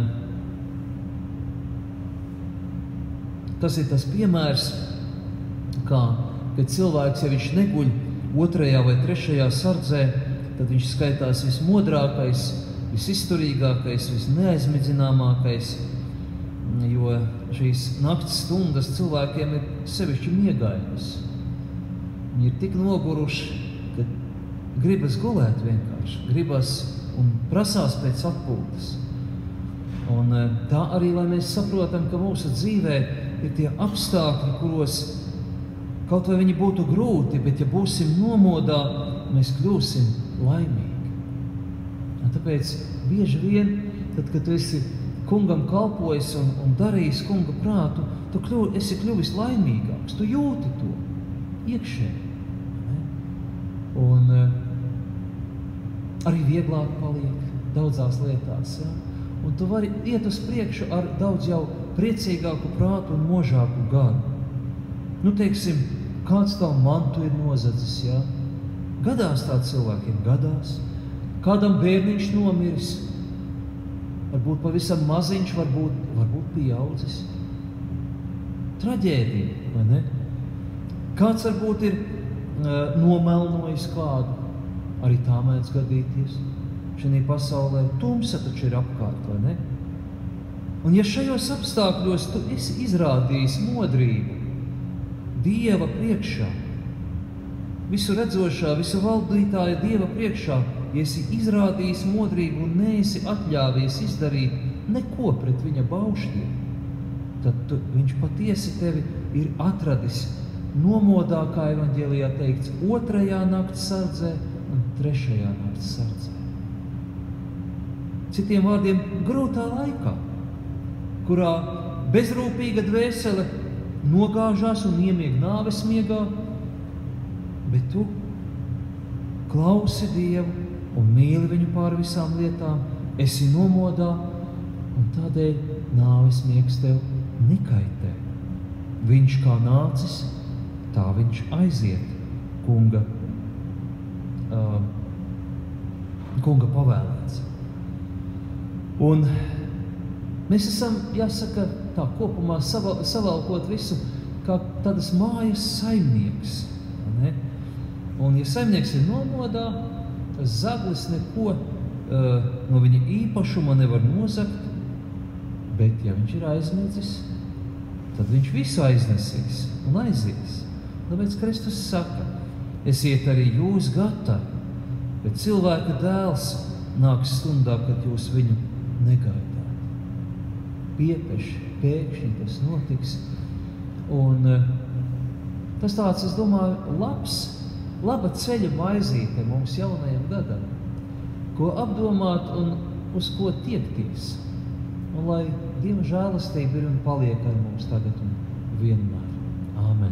Speaker 1: tas ir tas piemērs, kad cilvēks, ja viņš neguļ 2. vai 3. sardzē, tad viņš skaitās vismodrākais, visizturīgākais, visneaizmidzināmākais, jo šīs nakts stundas cilvēkiem ir sevišķi miegainas. Viņi ir tik noguruši, ka gribas gulēt vienkārši, gribas un prasās pēc atpūtas. Un tā arī, lai mēs saprotam, ka mūsu dzīvē ir tie apstākļi, kuros kaut vai viņi būtu grūti, bet ja būsim nomodā, mēs kļūsim laimīgi. Un tāpēc bieži vien, tad, kad tu esi kungam kalpojis un darījis kunga prātu, tu esi kļuvis laimīgāks, tu jūti to iekšēji. Un arī vieglāk paliek daudzās lietās, ja? Un tu vari iet uz priekšu ar daudz jau priecīgāku prātu un možāku garu. Nu, teiksim, kāds tavu mantu ir nozadzis, ja? Gadās tā cilvēkiem, gadās. Kādam bērniņš nomiris, varbūt pavisam maziņš, varbūt pieaudzis. Traģēdija, vai ne? Kāds varbūt ir nomelnojis kādu, arī tā mēdz gadīties. Šajā pasaulē tumsa taču ir apkārt, vai ne? Un ja šajos apstākļos tu esi izrādījis modrību Dieva priekšā, visu redzošā, visu valdītāja Dieva priekšā, ja esi izrādījis modrību un neesi atļāvies izdarīt neko pret viņa baušļiem, tad viņš patiesi tevi ir atradis nomodā, kā evaņģēlijā teikts, 2. nakts sardzē un 3. nakts sardzē. Citiem vārdiem, grūtā laikā, kurā bezrūpīga dvēsele nogāžās un iemieg nāves miegā, bet tu klausi Dievu un mīli viņu pār visām lietām, esi nomodā un tādēļ nāves miegs tev nekaitē. Viņš kā nācis, tā viņš aiziet, kunga pavēlēts. Un mēs esam, jāsaka, tā kopumā savalkot visu, kā tādas mājas saimnieks. Ne? Un ja saimnieks ir nomodā, tas zaglis neko no viņa īpašuma nevar nozagt, bet ja viņš ir aizmidzis, tad viņš visu aiznesīs un aizies. Tāpēc Kristus saka, esiet arī jūs gatavi, bet cilvēka dēls nāks stundā, kad jūs viņu negaidāt. Pēkšņi tas notiks. Un tas tāds, es domāju, laba ceļa maizīte mums jaunajam gadam, ko apdomāt un uz ko tiekties. Un lai Dieva žēlastība ir un paliek ar mums tagad un vienmēr. Āmen.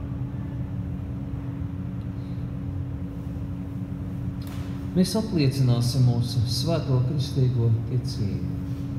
Speaker 1: Mēs apliecināsim mūsu svēto kristīgo ticību.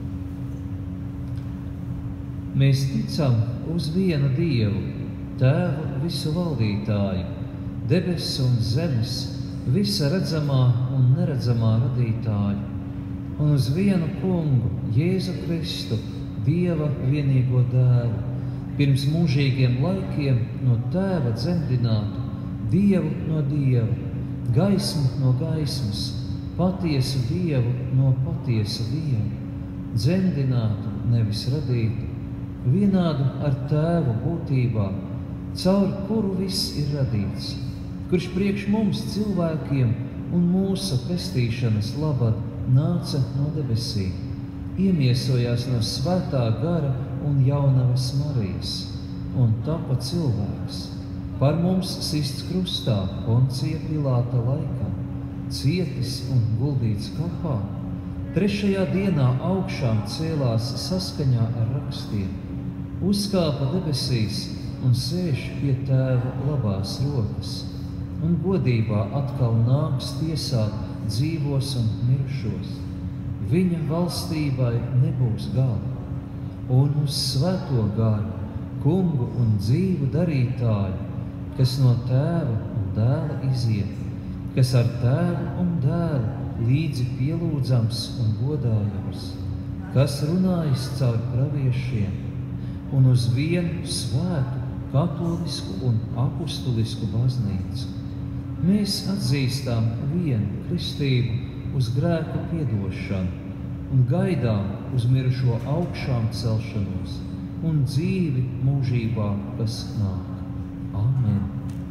Speaker 1: Mēs ticam uz vienu Dievu, Tēvu visu valdītāju, debesu un zemes, visa redzamā un neredzamā radītāju, un uz vienu kungu, Jēzu Kristu, Dieva vienīgo dēlu, pirms mūžīgiem laikiem no Tēva dzemdinātu, Dievu no Dieva, gaismu no gaismas, patiesu Dievu no patiesa Dieva, dzemdinātu, nevis radītu, vienādu ar Tēvu būtībā, caur kuru viss ir radīts, kurš priekš mums cilvēkiem un mūsu pestīšanas labad nāca no debesīm, iemiesojās no svētā gara un jaunavas Marijas, un tapa cilvēks, par mums sists krustā Poncija Pilāta laikā, cietis un guldīts kapā, 3. dienā augšām cēlās saskaņā ar rakstiem, uzkāpa debesīs un sēž pie Tēva labās rokas, un godībā atkal nāks tiesāt dzīvos un mirušos. Viņa valstībai nebūs gala, un uz svēto garu, kungu un dzīvu darītāju, kas no Tēva un Dēla iziet, kas ar Tēvu un Dēlu līdzi pielūdzams un godājams, kas runājis caur praviešiem, un uz vienu svētu, katolisku un apustulisku baznīcu. Mēs atzīstam vienu kristību uz grēku piedošanu un gaidām uz mirušo augšām celšanos un dzīvi mūžībā, kas nāk. Āmen.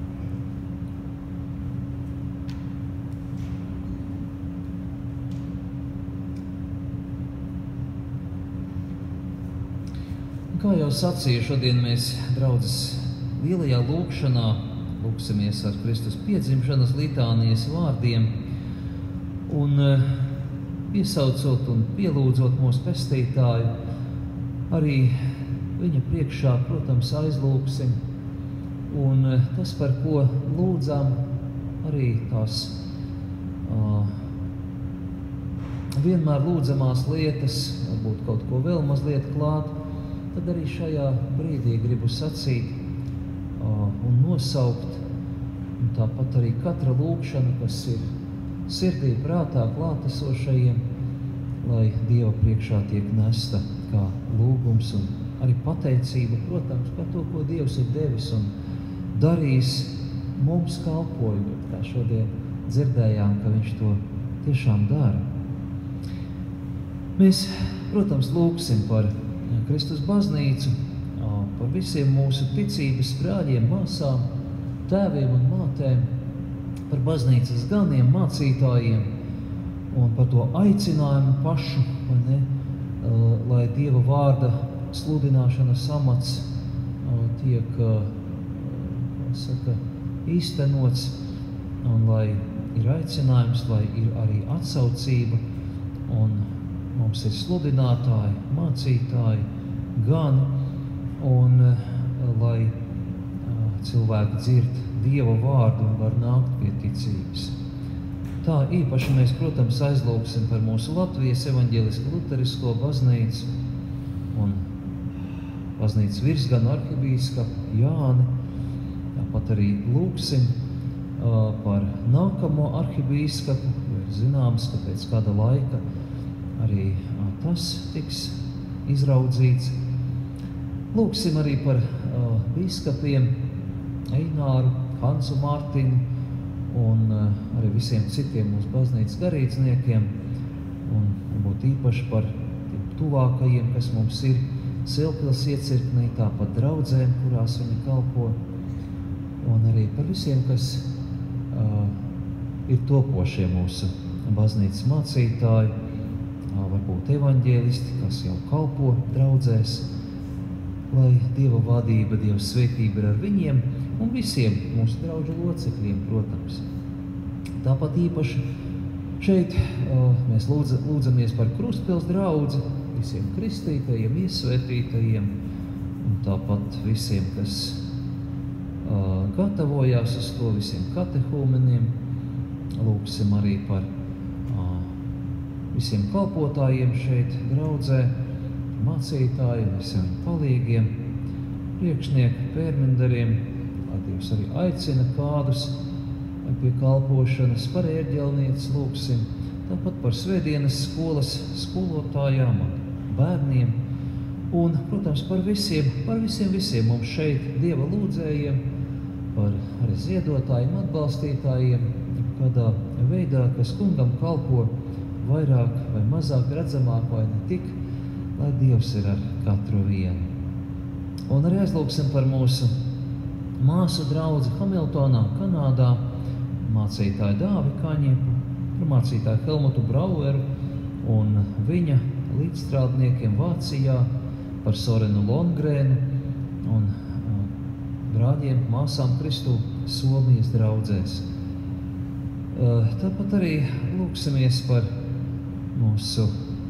Speaker 1: Kā jau sacīju, šodien mēs, draudzes, lielajā lūkšanā lūksimies ar Kristus piedzimšanas litānijas vārdiem un piesaucot un pielūdzot mūsu pestītāju, arī viņa priekšā, protams, aizlūksim. Un tas, par ko lūdzam, arī tās vienmēr lūdzamās lietas, varbūt kaut ko vēl mazliet klāt, tad arī šajā brīdī gribu sacīt un nosaukt, un tāpat arī katra lūkšana, kas ir sirdī prātā klātesošajiem, lai Dieva priekšā tiek nesta kā lūgums un arī pateicība, protams, par to, ko Dievs ir devis un darījis mums kalpojot, kā šodien dzirdējām, ka viņš to tiešām dara. Mēs, protams, lūgsim par Kristus baznīcu, par visiem mūsu ticības brāļiem, māsām, tēviem un mātēm, par baznīcas ganiem, mācītājiem un par to aicinājumu pašu, lai Dieva vārda sludināšanas amats tiek īstenots, un lai ir aicinājums, lai ir arī atsaucība, un mums ir sludinātāji, mācītāji, gani, un lai cilvēki dzird Dieva vārdu un var nākt pie ticības. Tā īpaši mēs, protams, aizlūgsim par mūsu Latvijas evaņģēlisko luterisko baznīcu un baznīcas virsganu arhibīskapu Jāni. Tāpat arī lūgsim par nākamo arhibīskapu, jo ir zināms, ka pēc kāda laika arī tas tiks izraudzīts. Lūksim arī par bīskapiem Eināru, Hansu Mārtiņu un arī visiem citiem mūsu baznīcas garīdzniekiem un varbūt īpaši par tiem tuvākajiem, kas mums ir Silpils iecirknī, tāpat draudzēm, kurās viņi kalpo, un arī par visiem, kas ir topošie mūsu baznīcas mācītāji, varbūt evaņģēlisti, kas jau kalpo draudzēs, lai Dieva vadība, Dieva svētība ir ar viņiem un visiem mūsu draudžu locekļiem, protams. Tāpat īpaši šeit mēs lūdzamies par Krustpils draudzi, visiem kristītajiem, iesvētītajiem, un tāpat visiem, kas gatavojās uz to, visiem katehūmeniem. Lūksim arī par visiem kalpotājiem šeit draudzē, mācītājiem, visiem palīgiem, priekšnieku, pērmenderiem, lai Dievs arī aicina kādus pie kalpošanas, par ērģelnieci lūksim, tāpat par svētdienas skolas skolotājām un bērniem, un, protams, par visiem mums šeit Dieva lūdzējiem, par arī ziedotājiem, atbalstītājiem, kādā veidā, kas kungam kalpo vairāk vai mazāk redzamāk vai ne tik, lai Dievs ir ar katru vienu. Un arī aizlūksim par mūsu māsu draudzi Hamiltonā, Kanādā, mācītāju Dāvi Kaņepu, par mācītāju Helmutu Braueru un viņa līdzstrādniekiem Vācijā, par Sorenu Longrēnu un brāļiem, māsām Kristū Somijas draudzēs. Tāpat arī lūksimies par mūsu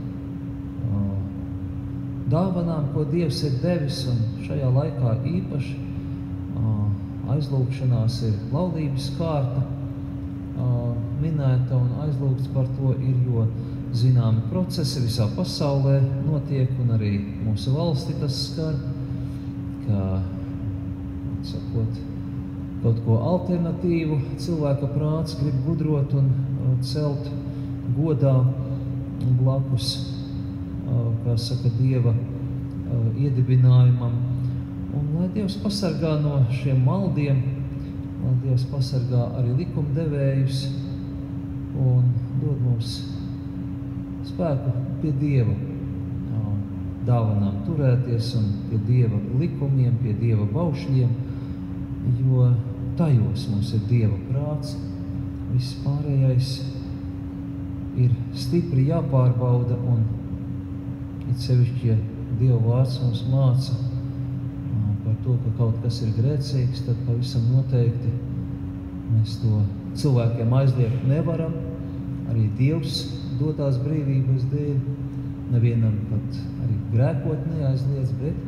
Speaker 1: dāvanām, ko Dievs ir devis, un šajā laikā īpaši aizlūgšanās ir laulības kārta minēta, un aizlūgts par to ir, jo zināmi procesi visā pasaulē notiek, un arī mūsu valsti tas skar, ka, sakot, kaut ko alternatīvu cilvēka prāts grib gudrot un celt godā un blakus, kā saka, Dieva iedibinājumam. Un lai Dievs pasargā no šiem maldiem, lai Dievs pasargā arī likumdevējus un dod mums spēku pie Dieva dāvanām turēties un pie Dieva likumiem, pie Dieva baušļiem, jo tajos mums ir Dieva prāts, viss pārējais ir stipri jāpārbauda, un it sevišķi, ja Dieva vārds mums māca par to, ka kaut kas ir grēcīgs, tad pavisam noteikti mēs to cilvēkiem aizliegt nevaram, arī Dievs dotās brīvības dēļ, nevienam pat arī grēkot neaizliedz, bet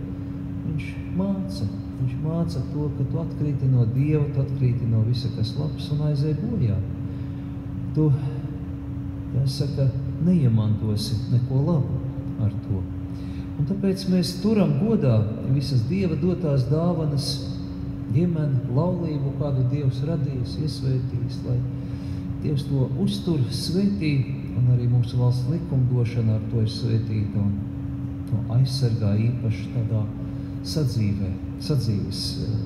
Speaker 1: Viņš māca to, ka tu atkrīti no Dieva, tu atkrīti no visa, kas labs, un aizēj bojā. Tu, jāsaka, neiemantosi neko labu ar to. Un tāpēc mēs turam godā visas Dieva dotās dāvanas, ģimeni, laulību, kādu Dievs radījis, iesvētījis, lai Dievs to uztur, svētī, un arī mūsu valsts likumdošana ar to ir svētīta un to aizsargā īpaši tādā sadzīves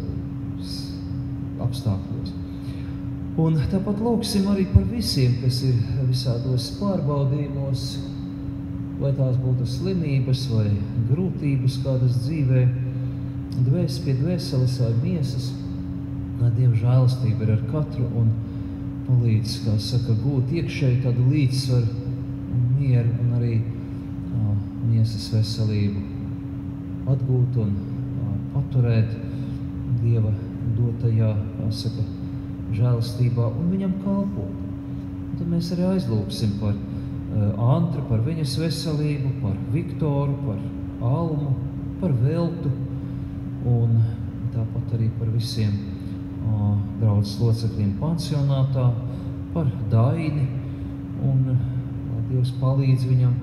Speaker 1: apstākļos. Un tāpat lūksim arī par visiem, kas ir visādos pārbaudījumos, vai tās būtu slimības vai grūtības kādas dzīvē, pie dvēseles vai miesas, lai Dieva žēlastība ir ar katru un palīdz, kā saka, gūt iekšēji tādu līdzsvaru un mieru un arī miesas veselību atgūt un paturēt Dieva dotajā, kā saka, žēlastībā un viņam kalpot. Un tad mēs arī aizlūksim par Antru, par viņas veselību, par Viktoru, par Almu, par Veltu un tāpat arī par visiem draudzes locekļiem pansionātā, par Daini un Dievs palīdz viņam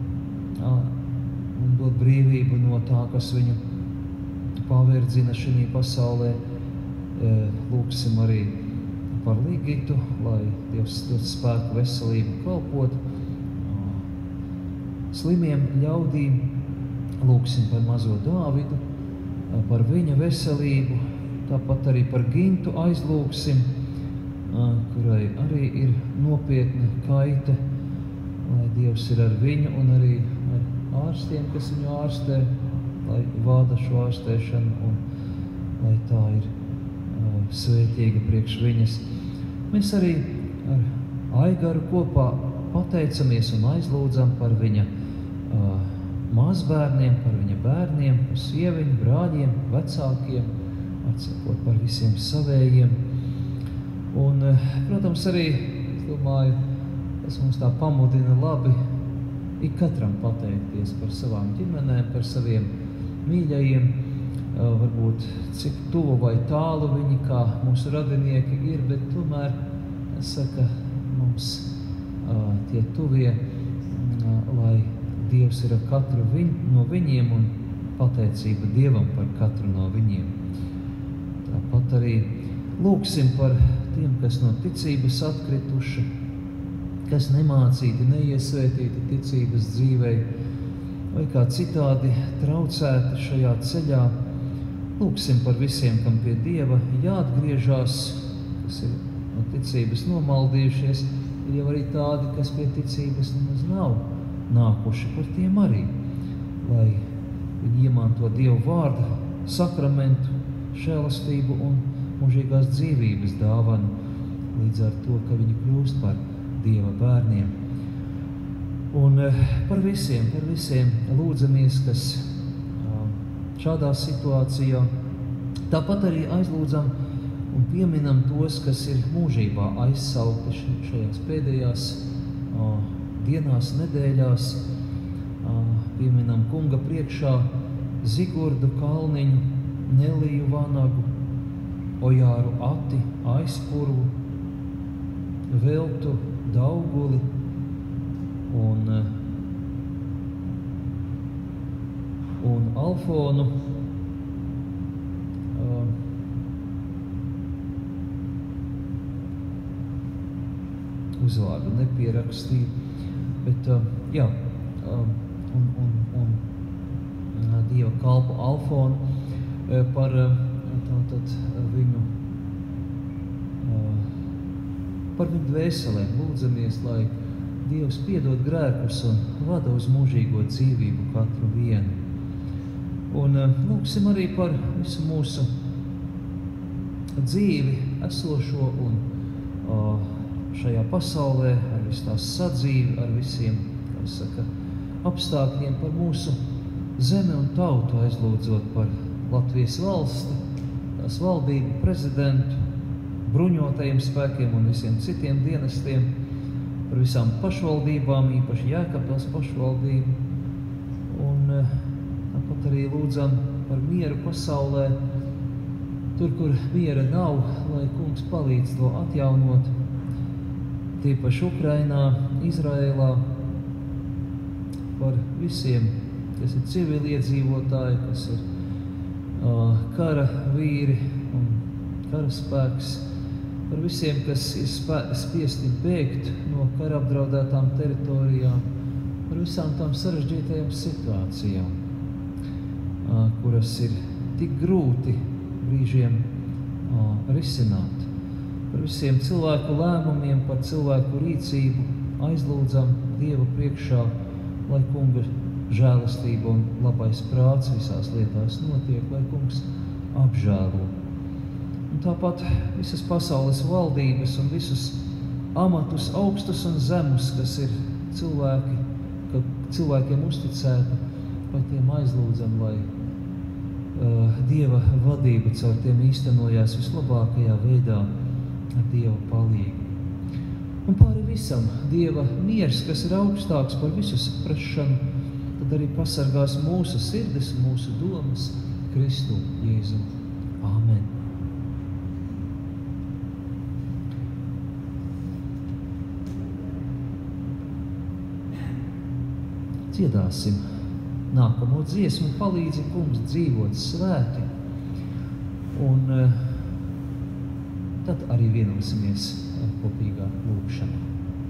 Speaker 1: un dod brīvību no tā, kas viņu pavērdzina šajā pasaulē. Lūksim arī par Ligitu, lai Dievs dod spēku, veselību kalpot slimiem ļaudīm. Lūksim par mazo Dāvidu, par viņa veselību, tāpat arī par Gintu aizlūksim, kurai arī ir nopietna kaita, lai Dievs ir ar viņu un arī ar ārstiem, kas viņu ārstē, lai vada šo ārstēšanu un lai tā ir svētīga priekš viņas. Mēs arī ar Aigaru kopā pateicamies un aizlūdzam par viņa mazbērniem, par viņa bērniem, par sieviņu, brāļiem, vecākiem, atsakot par visiem savējiem. Un, protams, arī, es domāju, tas mums tā pamudina labi ik katram pateikties par savām ģimenēm, par saviem mīļajiem, varbūt cik tuvu vai tālu viņi kā mūsu radinieki ir, bet tomēr, saka, mums tie tuvie, lai Dievs ir ar katru no viņiem un pateicība Dievam par katru no viņiem. Tāpat arī lūksim par tiem, kas no ticības atkrituši, kas nemācīti, neiesvētīti ticības dzīvei vai kā citādi traucēti šajā ceļā. Lūksim par visiem, kam pie Dieva jāatgriežās, kas ir no ticības nomaldījušies, ir jau arī tādi, kas pie ticības nemaz nav nākuši, par tiem arī, lai viņi iemanto Dievu vārdu, sakramentu, žēlastību un mūžīgās dzīvības dāvanu, līdz ar to, ka viņi kļūst par Dieva bērniem. Un par visiem lūdzamies, kas šādā situācijā. Tāpat arī aizlūdzam un pieminam tos, kas ir mūžībā aizsaukti šajās pēdējās dienās, nedēļās. Pieminam kunga priekšā Zigurdu Kalniņu, Neliju Vanagu, Ojāru Ati, Aizpurvu, Veltu Dauguli un Alfonu. Uzvārdu nepierakstīju, bet un Dieva kalpu Alfonu par tātad viņu dvēselēm. Lūdzamies, lai Dievs piedod grēkus un vada uz mūžīgo dzīvību katru vienu. Un lūksim arī par visu mūsu dzīvi esošo un šajā pasaulē, ar visu tās sadzīvi, ar visiem, kā saka, apstākļiem, par mūsu zemi un tautu, aizlūdzot par Latvijas valsti, tās valdību, prezidentu, bruņotajiem spēkiem un visiem citiem dienestiem, par visām pašvaldībām, īpaši Jēkabpils pašvaldību. Un tāpat arī lūdzam par mieru pasaulē, tur, kur miera nav, lai kungs palīdz to atjaunot, tīpaši Ukrainā, Izraēlā, par visiem, kas ir civiliedzīvotāji, kas ir kara vīri un karaspēks, par visiem, kas ir spiesti bēgt no kara apdraudētām teritorijām, par visām tām sarežģītajām situācijām, kuras ir tik grūti brīžiem risināt. Par visiem cilvēku lēmumiem, par cilvēku rīcību aizlūdzam Dieva priekšā, lai kunga žēlastība un labais prāts visās lietās notiek, lai kungs apžēlo. Un tāpat visas pasaules valdības un visus amatus, augstus un zemus, kas ir cilvēkiem uzticēti, par tiem aizlūdzam, lai Dieva vadība caur tiem īstenojās vislabākajā veidā ar Dieva palīgu. Un pāri visam Dieva miers, kas ir augstāks par visu saprašanu, tad arī pasargās mūsu sirdis, mūsu domas Kristu Jēzu. Āmen. Dziedāsim nākamo dziesmu, palīdzi kungs dzīvot svēti. Un tad arī vienosimies kopīgā lūkšanā.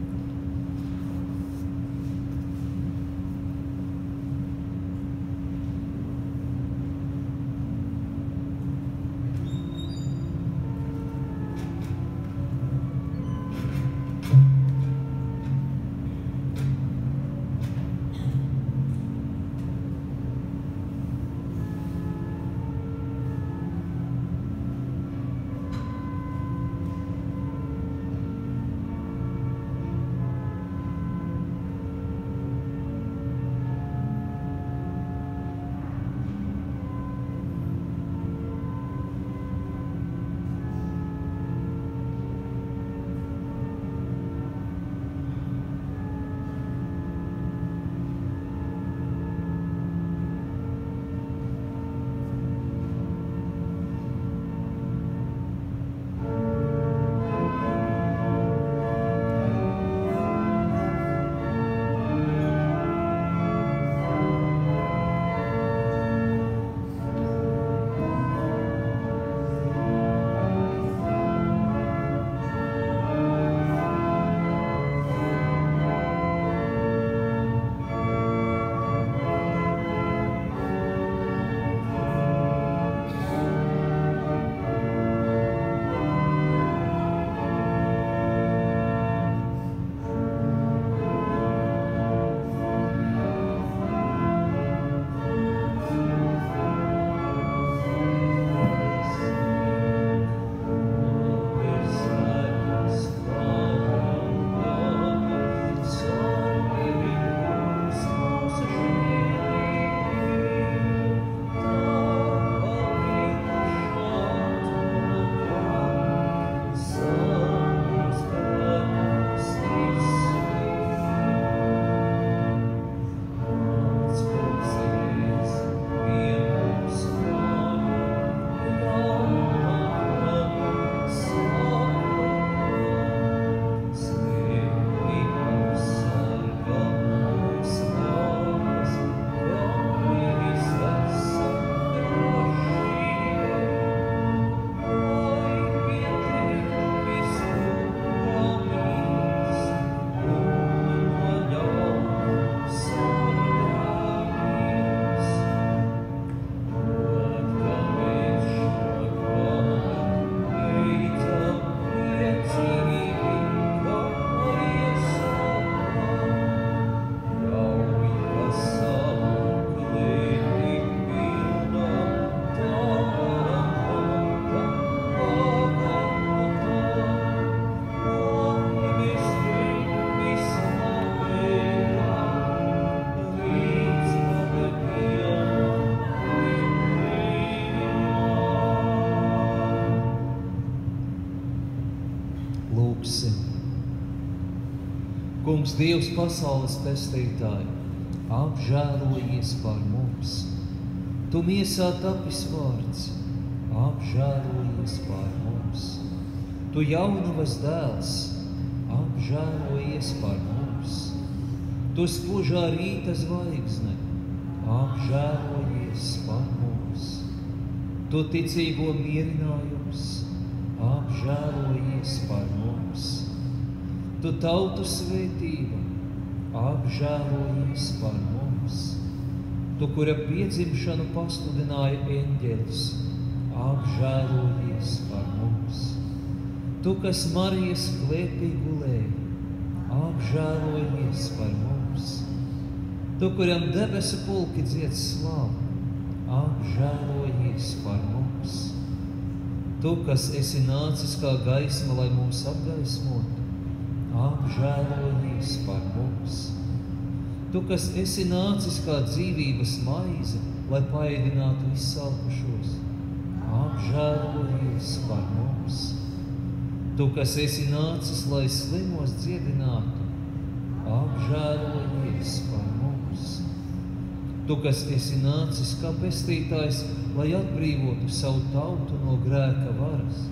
Speaker 1: Kungs, Dievs, pasaules pestītāji, apžēlojies par mums. Tu miesā tapis vārds, apžēlojies par mums. Tu jaunavas dēls, apžēlojies par mums. Tu spožā rīta zvaigzne, apžēlojies par mums. Tu ticīgo mierinājums, apžēlojies par mums. Tu tautu svētība, apžēlojies par mums. Tu, kura piedzimšanu pasludināja eņģelis, apžēlojies par mums. Tu, kas Marijas klēpī gulēja, apžēlojies par mums. Tu, kuram debesu pulki dzied slavu, apžēlojies par mums. Tu, kas esi nācis kā gaisma, lai mūs apgaismotu, apžēlojies par mums. Tu, kas esi nācis kā dzīvības maize, lai paēdinātu izsalkušos, apžēlojies par mums. Tu, kas esi nācis, lai slimos dziedinātu, apžēlojies par mums. Tu, kas esi nācis kā pestītājs, lai atbrīvotu savu tautu no grēka varas,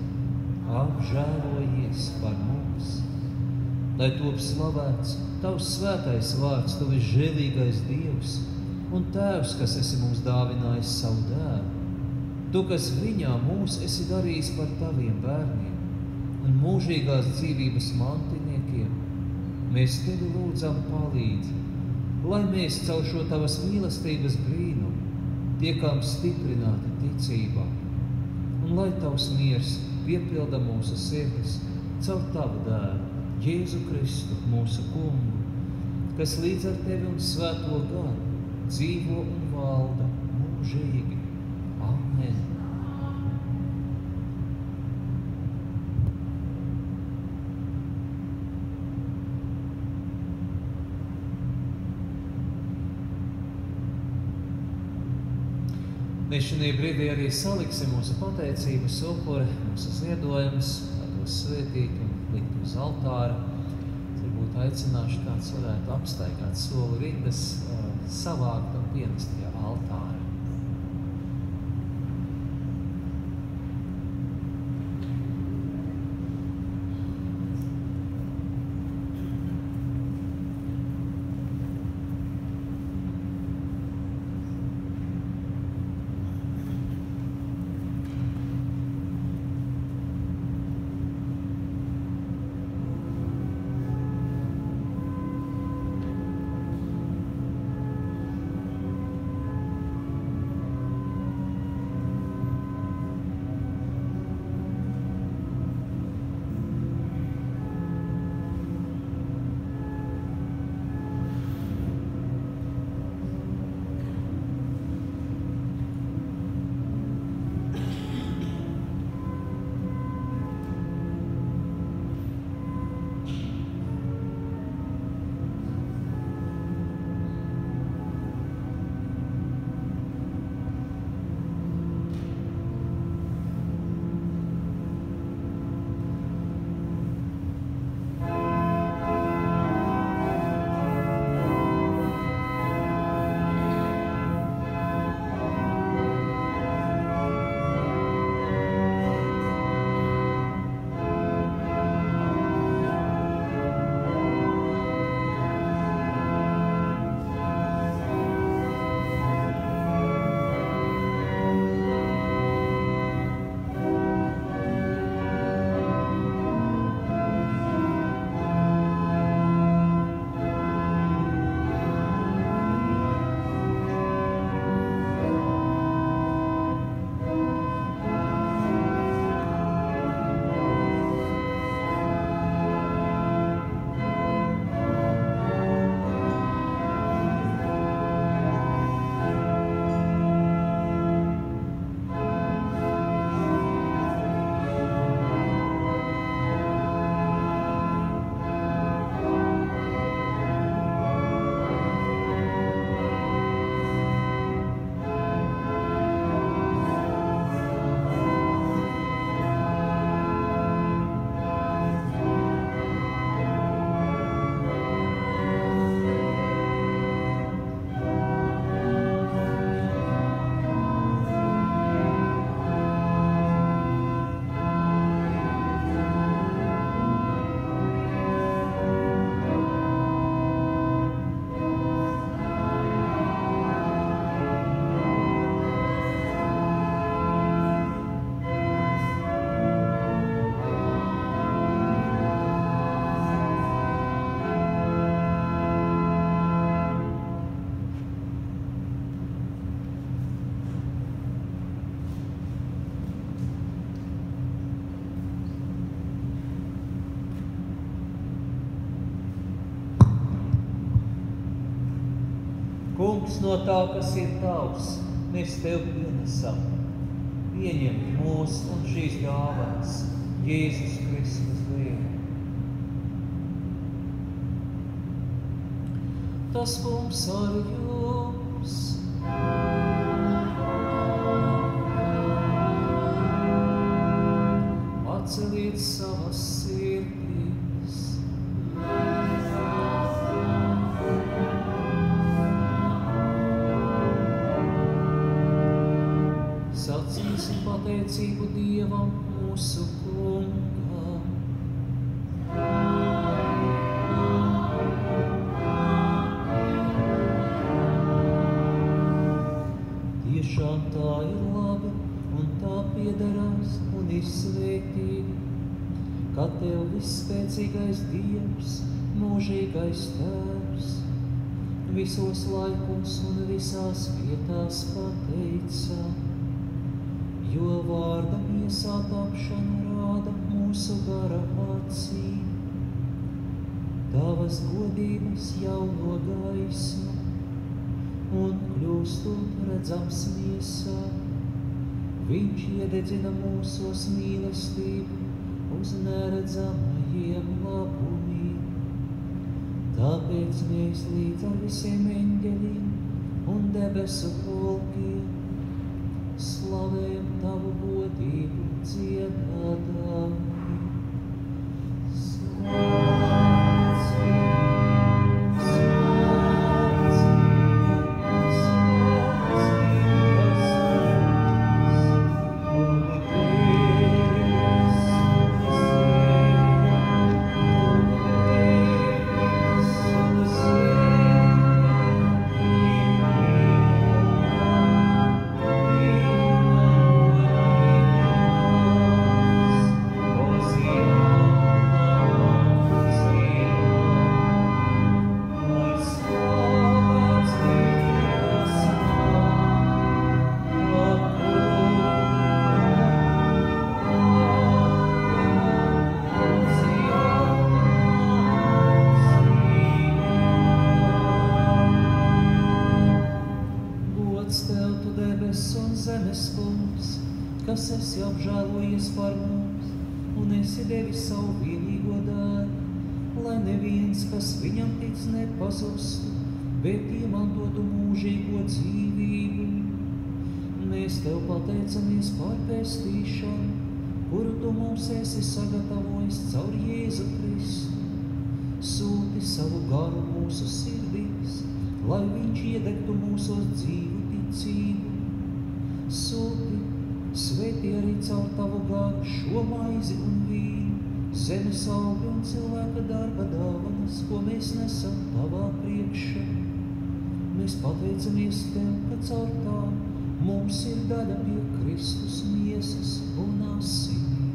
Speaker 1: apžēlojies par mums. Lai top slavēts tavs svētais vārds, tu visžēlīgais Dievs un Tēvs, kas esi mums dāvinājis savu dēlu. Tu, kas viņā mūs esi darījis par taviem bērniem, un mūžīgās dzīvības mantiniekiem, mēs tevi lūdzam palīdzi, lai mēs caur šo tavas mīlestības brīnumu tiekam stiprināti ticībā, un lai tavs miers piepilda mūsu sirdis caur tavu dēlu, Jēzu Kristu, mūsu kungu, kas līdz ar tevi un svēto garu dzīvo un valda mūžīgi. Amen. Mēs šajā brīdī arī saliksim mūsu pateicības upuri, mūsu ziedojumus, lai tos svētītu un likt uz altāra. Varbūt aicināšu, kāds varētu apstaigāt soli rindas, savākt un pienest pie altāra. Kungs, no tā, kas ir tavs, mēs tev pienesam. Pieņem mūsu un šīs dāvanas, Jēzus Kristus dēļ. Tas mums ar jums. Atceliet savas sirdis. Sacīsim pateicību Dievam mūsu Kungam. Tiešām tā ir labi un tā piederās un izsvētīgi, ka Tev visspēcīgais Dievs, mūžīgais Tēvs, visos laikos un visās vietās pateica, jo vārda miesā tapšana rāda mūsu gara acīm. Tavas godības jauno gaismu un kļūstot redzams miesā, viņš iededzina mūsos mīlestību uz neredzamajiem labumiem. Tāpēc mēs līdz ar visiem eņģeļiem un debesu pulkiem slavējam Tavu godību dziedādami. Kas esi apžēlojies par mums un esi devis savu vienīgo dēlu, lai neviens, kas viņam tic, nepazustu, bet iemantotu mūžīgo dzīvību. Mēs Tev pateicamies par pestīšanu, kuru Tu mums esi sagatavojis caur Jēzu Kristu. Sūti savu garu mūsu sirdīs, lai viņš iedegtu mūsos dzīvu ticību. Sūti, svētī arī caur Tavu garu šo maizi un vīnu, zemes augļu un cilvēka darba dāvanas, ko mēs nesam Tavā priekšā. Mēs pateicamies Tev, ka caur tām mums ir daļa pie Kristus miesas un asinīm.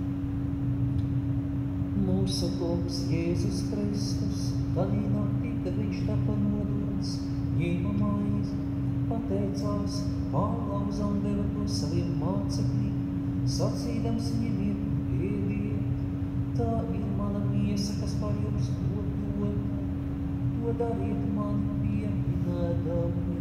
Speaker 1: Mūsu Kungs Jēzus Kristus, tādī naktī, kad viņš tapa nodots, ņēma maizi, pateicās, pārlauza un deva to saviem mācekļiem, sacīdams ņemiet un ēdiet. Tā ir mana miesa, kas par jums dota, to dariet mani pieminēdami.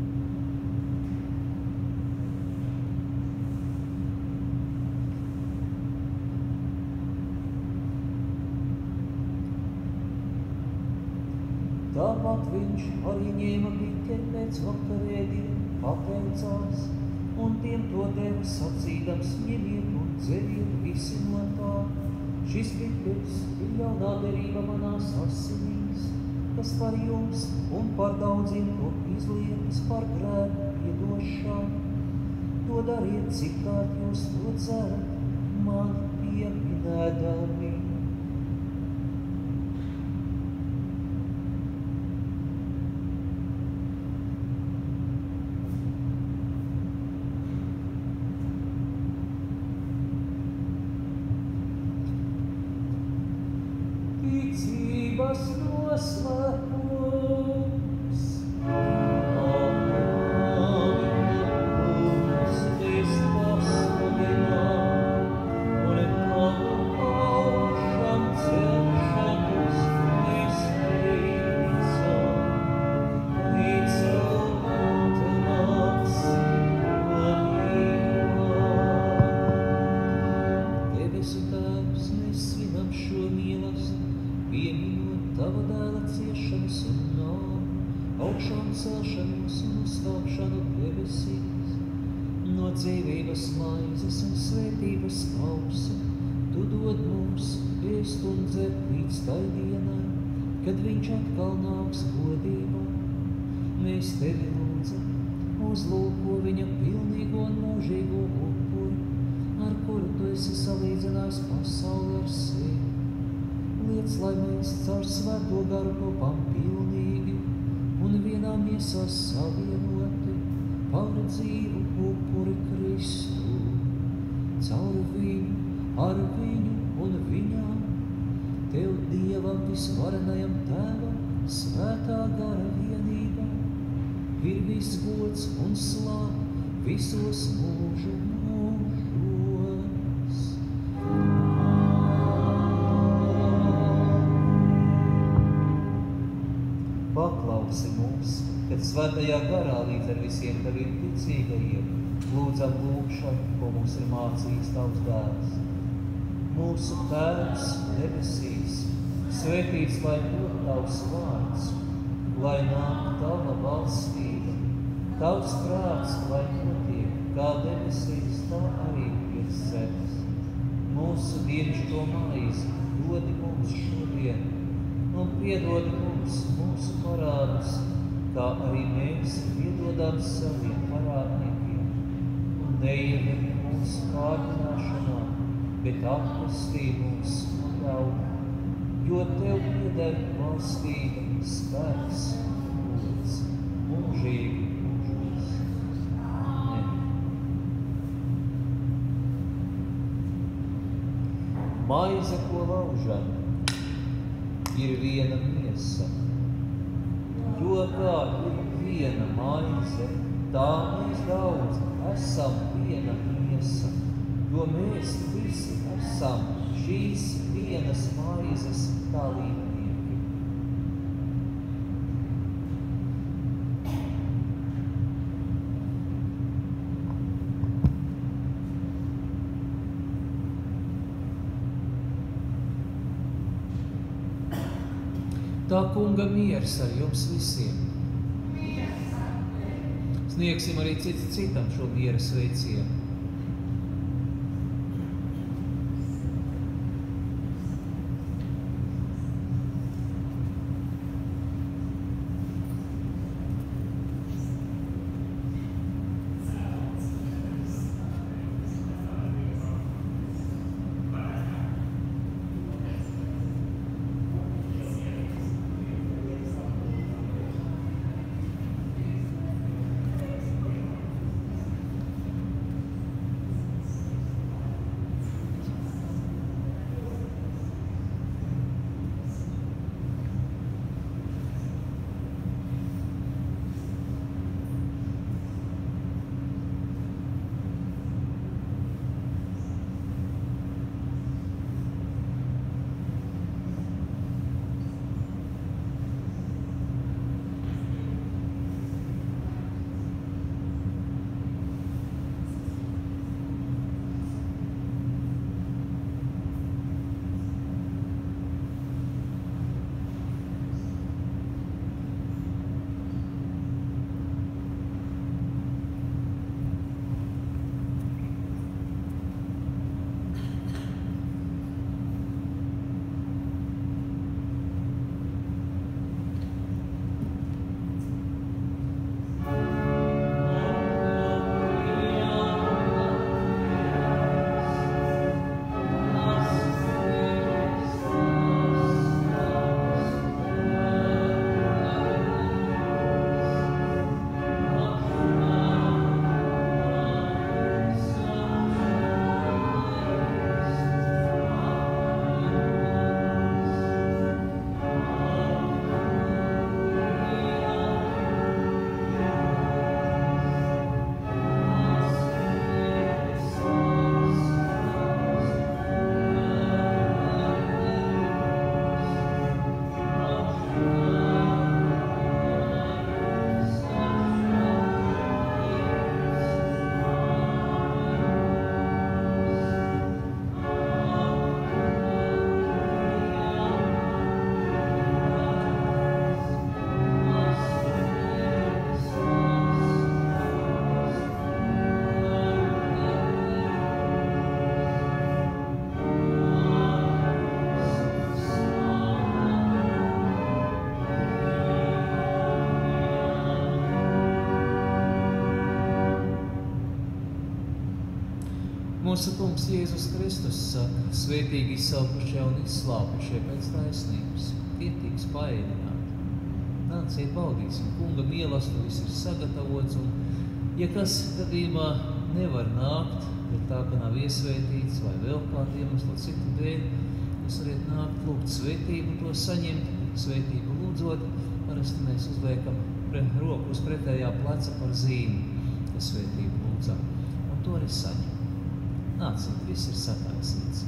Speaker 1: Tāpat viņš arī ņēma biķeri pēc vakarēdiena, pateicās, un tiem to deva sacīdams, ņemiet un dzeriet visi no tā. Šis biķeris ir jaunā derība manās asinīs, kas par jums un par daudziem to izlietas par grēku piedošanu. To dariet, cik kārt jūs to dzerat, mani pieminēdami. Ticības noslēpums. Mēs pasludinām un Tavu paušam celšanos mēs teicam. Līdz cilvēku nāksi manībā. Debesu Tēvs, mēs svinam šo mīlestību, pieminot Tava dēla ciešanas un nāvi, augšām celšanos un uzkāpšanu debesīs. No dzīvības maizes un svētības kausa Tu dod mums ēst un dzert līdz tai dienai, kad viņš atkal nāks godībā. Mēs Tevi lūdzam, uzlūko viņa pilnīgo un mūžīgo upuri, ar kuru Tu esi salīdzinājis pasauli ar sevi. Liec, lai mēs caur svēto garu topam pilnīgi un vienā miesā savienoti par dzīvu upuri Kristu. Caur viņu, ar viņu un viņā Tev Dievam visvarenajam Tēvam svētā gara vienībā ir viss gods un slāva visos mūžu mūžos. Paklausi mūs, kad svētajā garā līdz ar visiem Taviem ticīgajiem lūdzam lūgšanu, ko mums ir mācījis Tavs Dēls. Mūsu Tēvs debesīs, svētīts lai top Tavs vārds, lai nāk Tava valstība, Tavs prāts, lai notiek, kā debesīs, tā arī virs zemes. Mūsu dienascho maizi dodi mums šodien, un piedodi mums mūsu parādus, kā arī mēs piedodam saviem parādniekiem. Un neievedi mūsu kārdināšanā, bet atpestī mūs no ļauna, jo Tev pieder valstība, spēks, gods, mūžīgi mūžos. Amen. Maize, ko laužam, ir viena miesa, jo kā ir viena maize, tā mēs daudz esam viena miesa, jo mēs visi esam šīs vienas maizes dalībnieki. Tā kunga miers ar jums visiem. Sniegsim arī cits citam šo miera sveicienu. Mūsu kungs Jēzus Kristus saka, svētīgi izsalkušie un izslāpušie pēc taisnības, tie tiks paēdināti. Nāciet, baudīsim, kunga mīlestība, viss ir sagatavots, un ja kas gadījumā nevar nākt, bet tā, ka nav iesvētīts vai vēl kādu iemeslu citu dēļ, jūs varat nākt lūgt svētību, to saņemt, svētību lūdzot. Parasti mēs uzliekam roku uz pretējā pleca par zīmi, ka svētību lūdzam, un to arī saņem. Nāciet, viss ir sataisīts.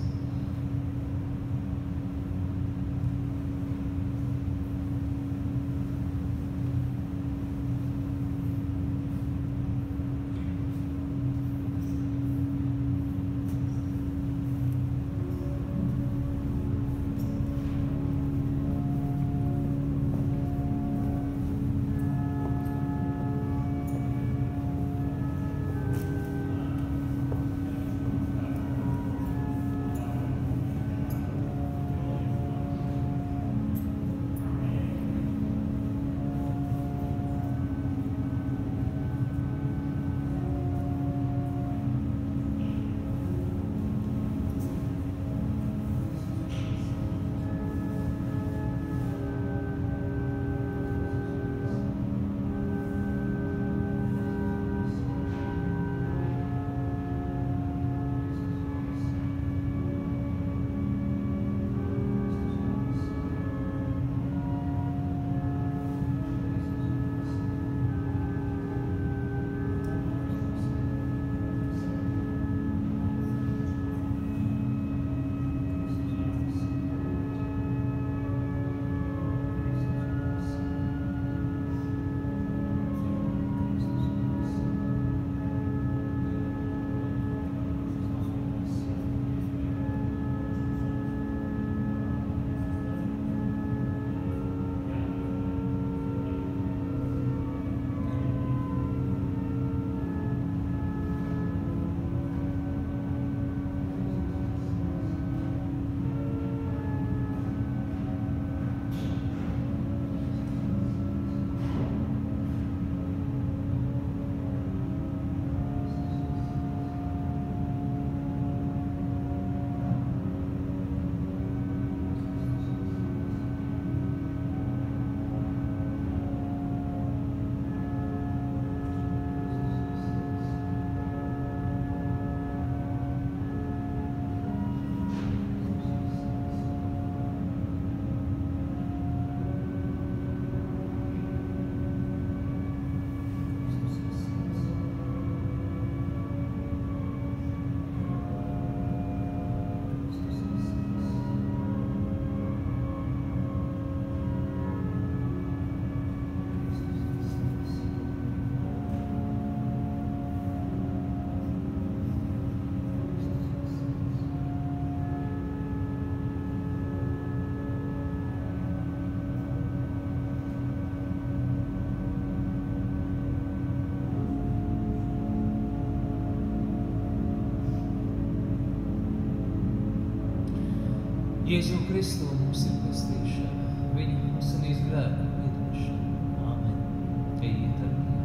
Speaker 1: Jēzu Kristu mums ir pestīšana, viņa asinīs grēku piedošana. Āmen. Ejiet ar mieru.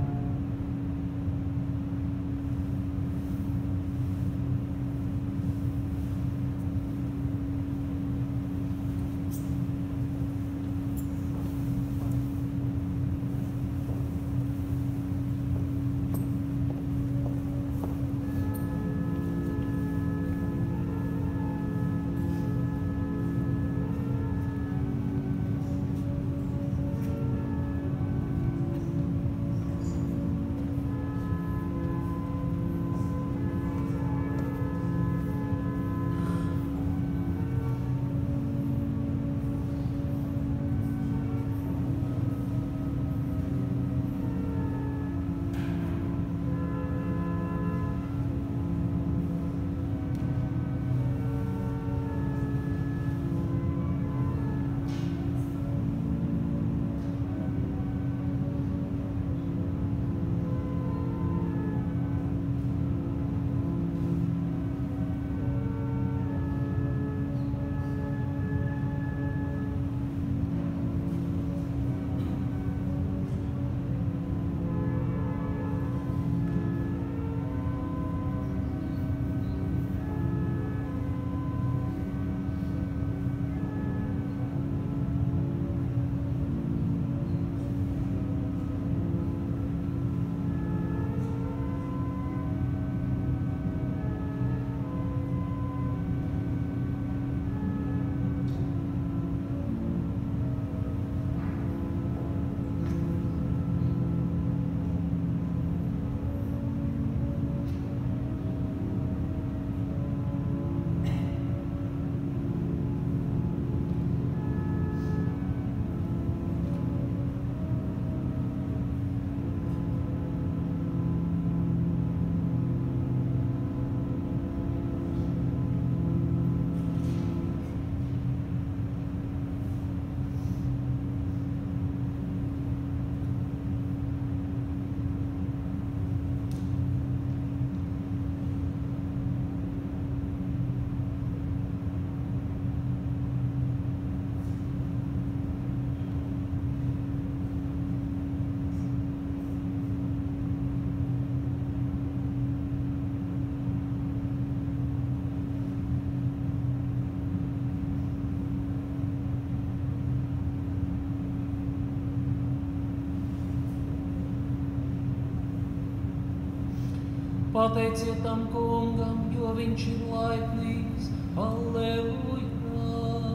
Speaker 1: Pateiciet tam Kungam, jo viņš ir laipnīgs. Halleluja!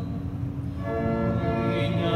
Speaker 1: Viņa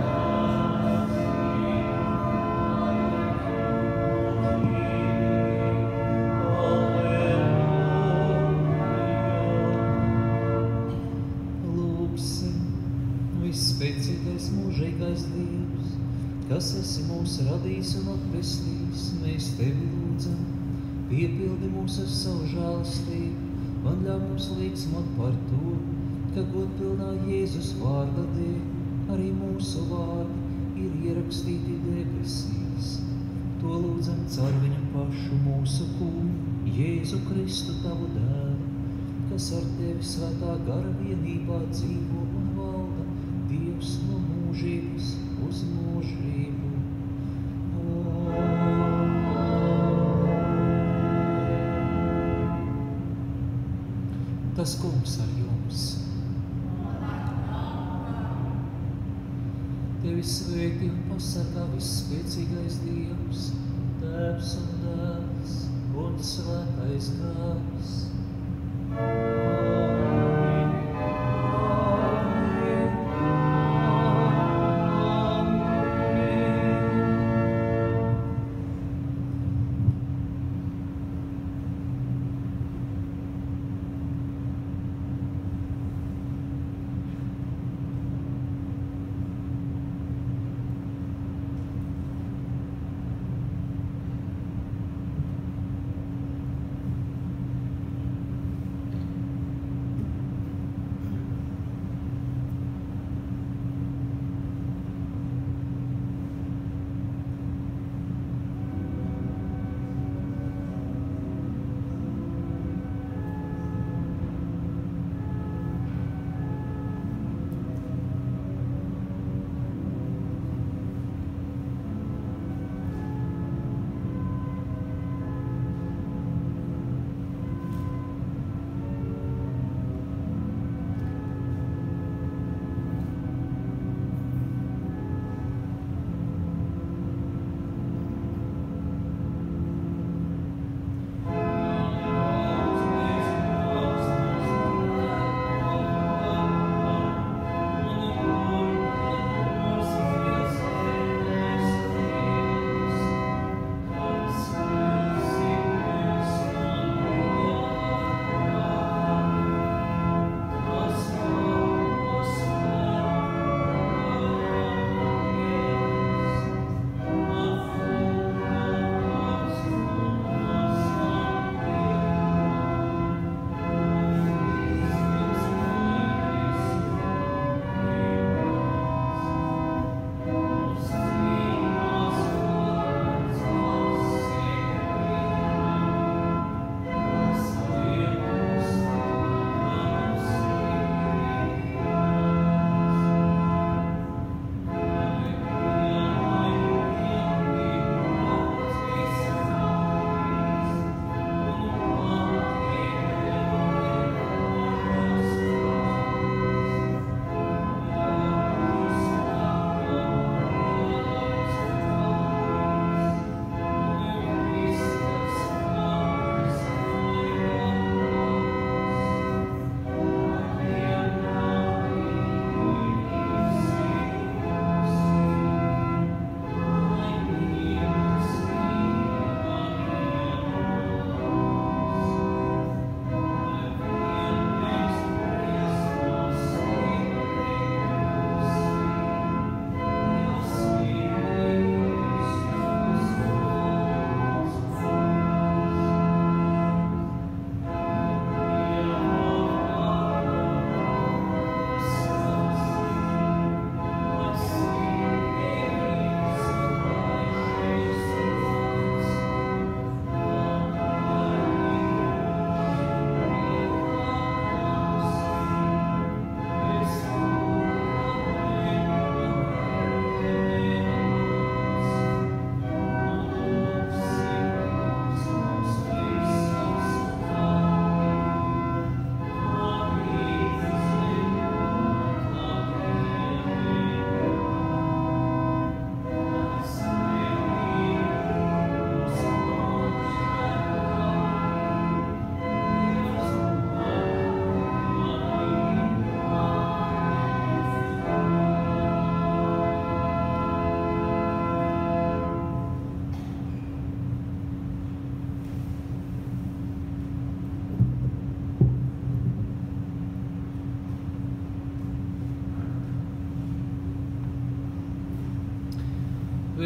Speaker 1: Spēcīgais mūžīgais Dievs, kas esi mūs radījis un atpestījis, mēs tevi lūdzam, piepildi mūs ar savu žēlastību, man ļauj mums līdzsmot par to, ka godpilnā Jēzus vārda dēļ arī mūsu vārdi ir ierakstīti debesīs. To lūdzam caur viņu pašu mūsu kungu, Jēzu Kristu tavu dēlu, kas ar tevi svētā gara vienībā dzīvo un valda, Dievs no mūžības uz mūžību. Tas Kungs ar jums. Tevi svētī un pasargā visspēcīgais Dievs, Tēvs un Dēls un Svētais Gars.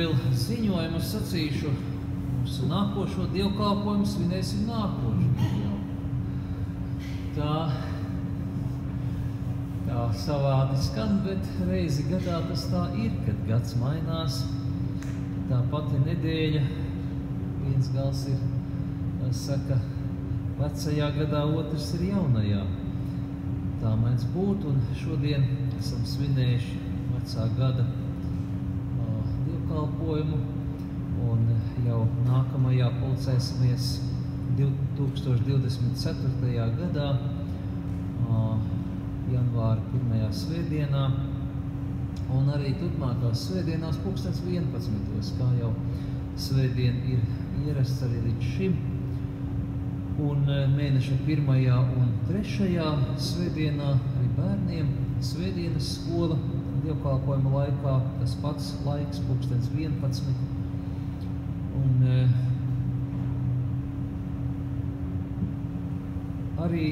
Speaker 1: vēl ziņojumu es sacīšu, mūsu nākošo dievkalpojumu svinēsim nākošu jau. Tā savādi skan, bet reizi gadā tas tā ir, kad gads mainās. Tā pati nedēļa, viens gals ir, saka, vecajā gadā, otrs ir jaunajā. Tā mēdz būt, un šodien esam svinējuši vecā gada dievkalpojumu, un jau nākamajā pulcēsimies 2024. gadā, janvāra 1. svētdienā, un arī turpmākās svētdienās 11. kā jau svētdien ir ierasts arī līdz šim, un mēneša 1. un 3. svētdienā arī bērniem svētdienas skola dievkalpojuma laikā, tas pats laiks 11. Un arī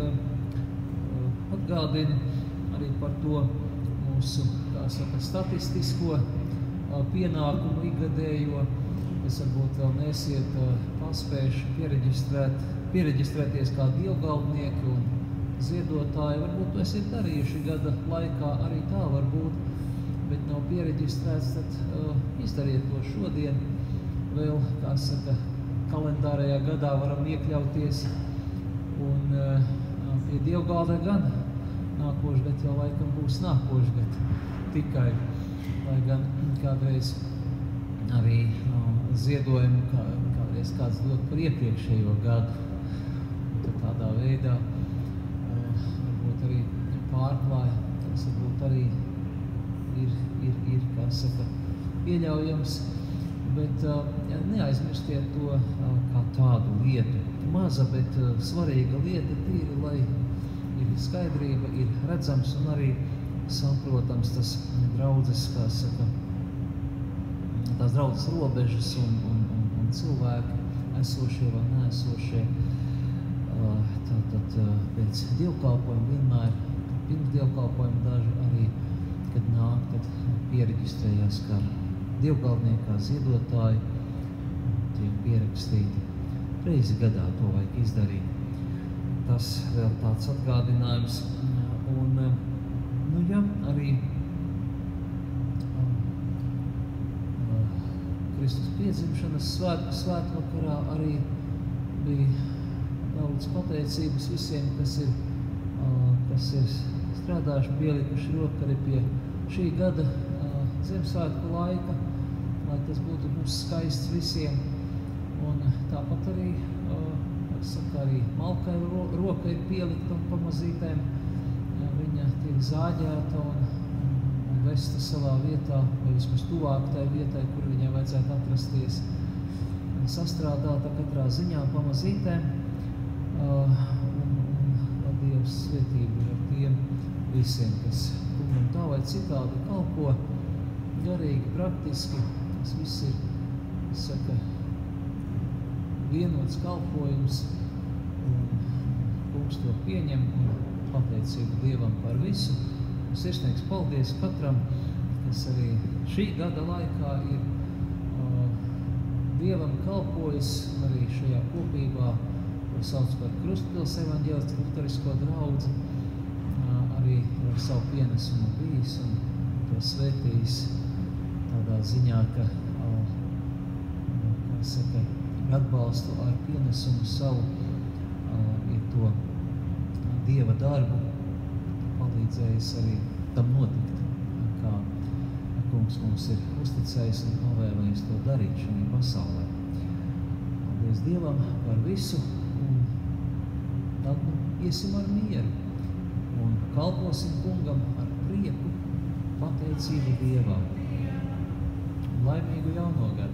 Speaker 1: atgādinu arī par to mūsu, kā saka, statistisko pienākumu ikgadējo, kas varbūt vēl nesiet paspējuši piereģistrēties kā dievgalvnieki un ziedotāji. Varbūt to esiet darījuši gada laikā, arī tā var būt, bet nav piereģistrēts, tad izdariet to šodien. Vēl, kā saka, kalendārajā gadā varam iekļauties un pie dievgalda gan nākošgad jau laikam būs nākošgad tikai, lai gan kādreiz arī ziedojumu kādreiz kāds dod par iepriekšējo gadu. Tad tādā veidā varbūt arī pārklāja, tas varbūt arī ir kā saka, pieļaujams, bet neaizmirstiet to kā tādu lietu. Maza, bet svarīga lieta tīri, lai ir skaidrība, ir redzams un arī saprotams tas draudzes, kā saka, tās draudzes robežas un cilvēki, esošie vai neesošie. Tātad pēc dievkalpojuma vienmēr, pirms dievkalpojuma daži arī, kad nāk, tad piereģistrējās kā dievgalvnieki, kā ziedotāji, tiek pierakstīti. Reizi gadā to vajag izdarīt. Tas vēl tāds atgādinājums. Un, nu jā, arī Kristus piedzimšanas svētvakarā arī bija daudz pateicības visiem, kas ir strādājuši, pielikuši roku arī pie šī gada Ziemassvētku laika, lai tas būtu mums skaists visiem. Un tāpat arī, saka, arī malkai roka ir pielikta un pamazītēm viņa tiek zāģēta un vesta savā vietā, vai vismaz tuvāk tai vietai, kur viņai vajadzētu atrasties, sastrādāta katrā ziņā pamazītēm. Un Dievs svētību ir ar tiem visiem, kas kungam tā vai citādi kalpo garīgi, praktiski. Tas viss ir, saka, vienots kalpojums, un kungs to pieņem, un pateicību Dievam par visu. Sirsnīgs paldies katram, kas arī šī gada laikā ir Dievam kalpojis, arī šajā kopībā, ko sauc par Krustpils evaņģēlisko luterisko draudzi, arī ar savu pienesumu bijis un to svētījis tādā ziņā, ka, kā saka, atbalstu ar pienesumu savu ir to Dieva darbu palīdzējis arī tam notikt, kā kungs mums ir uzticējis un pavēlējis to darīt šajā pasaulē. Paldies Dievam par visu, un tad iesim ar mieru un kalposim kungam ar prieku, pateicību Dievam. Laimīgu jauno gadu!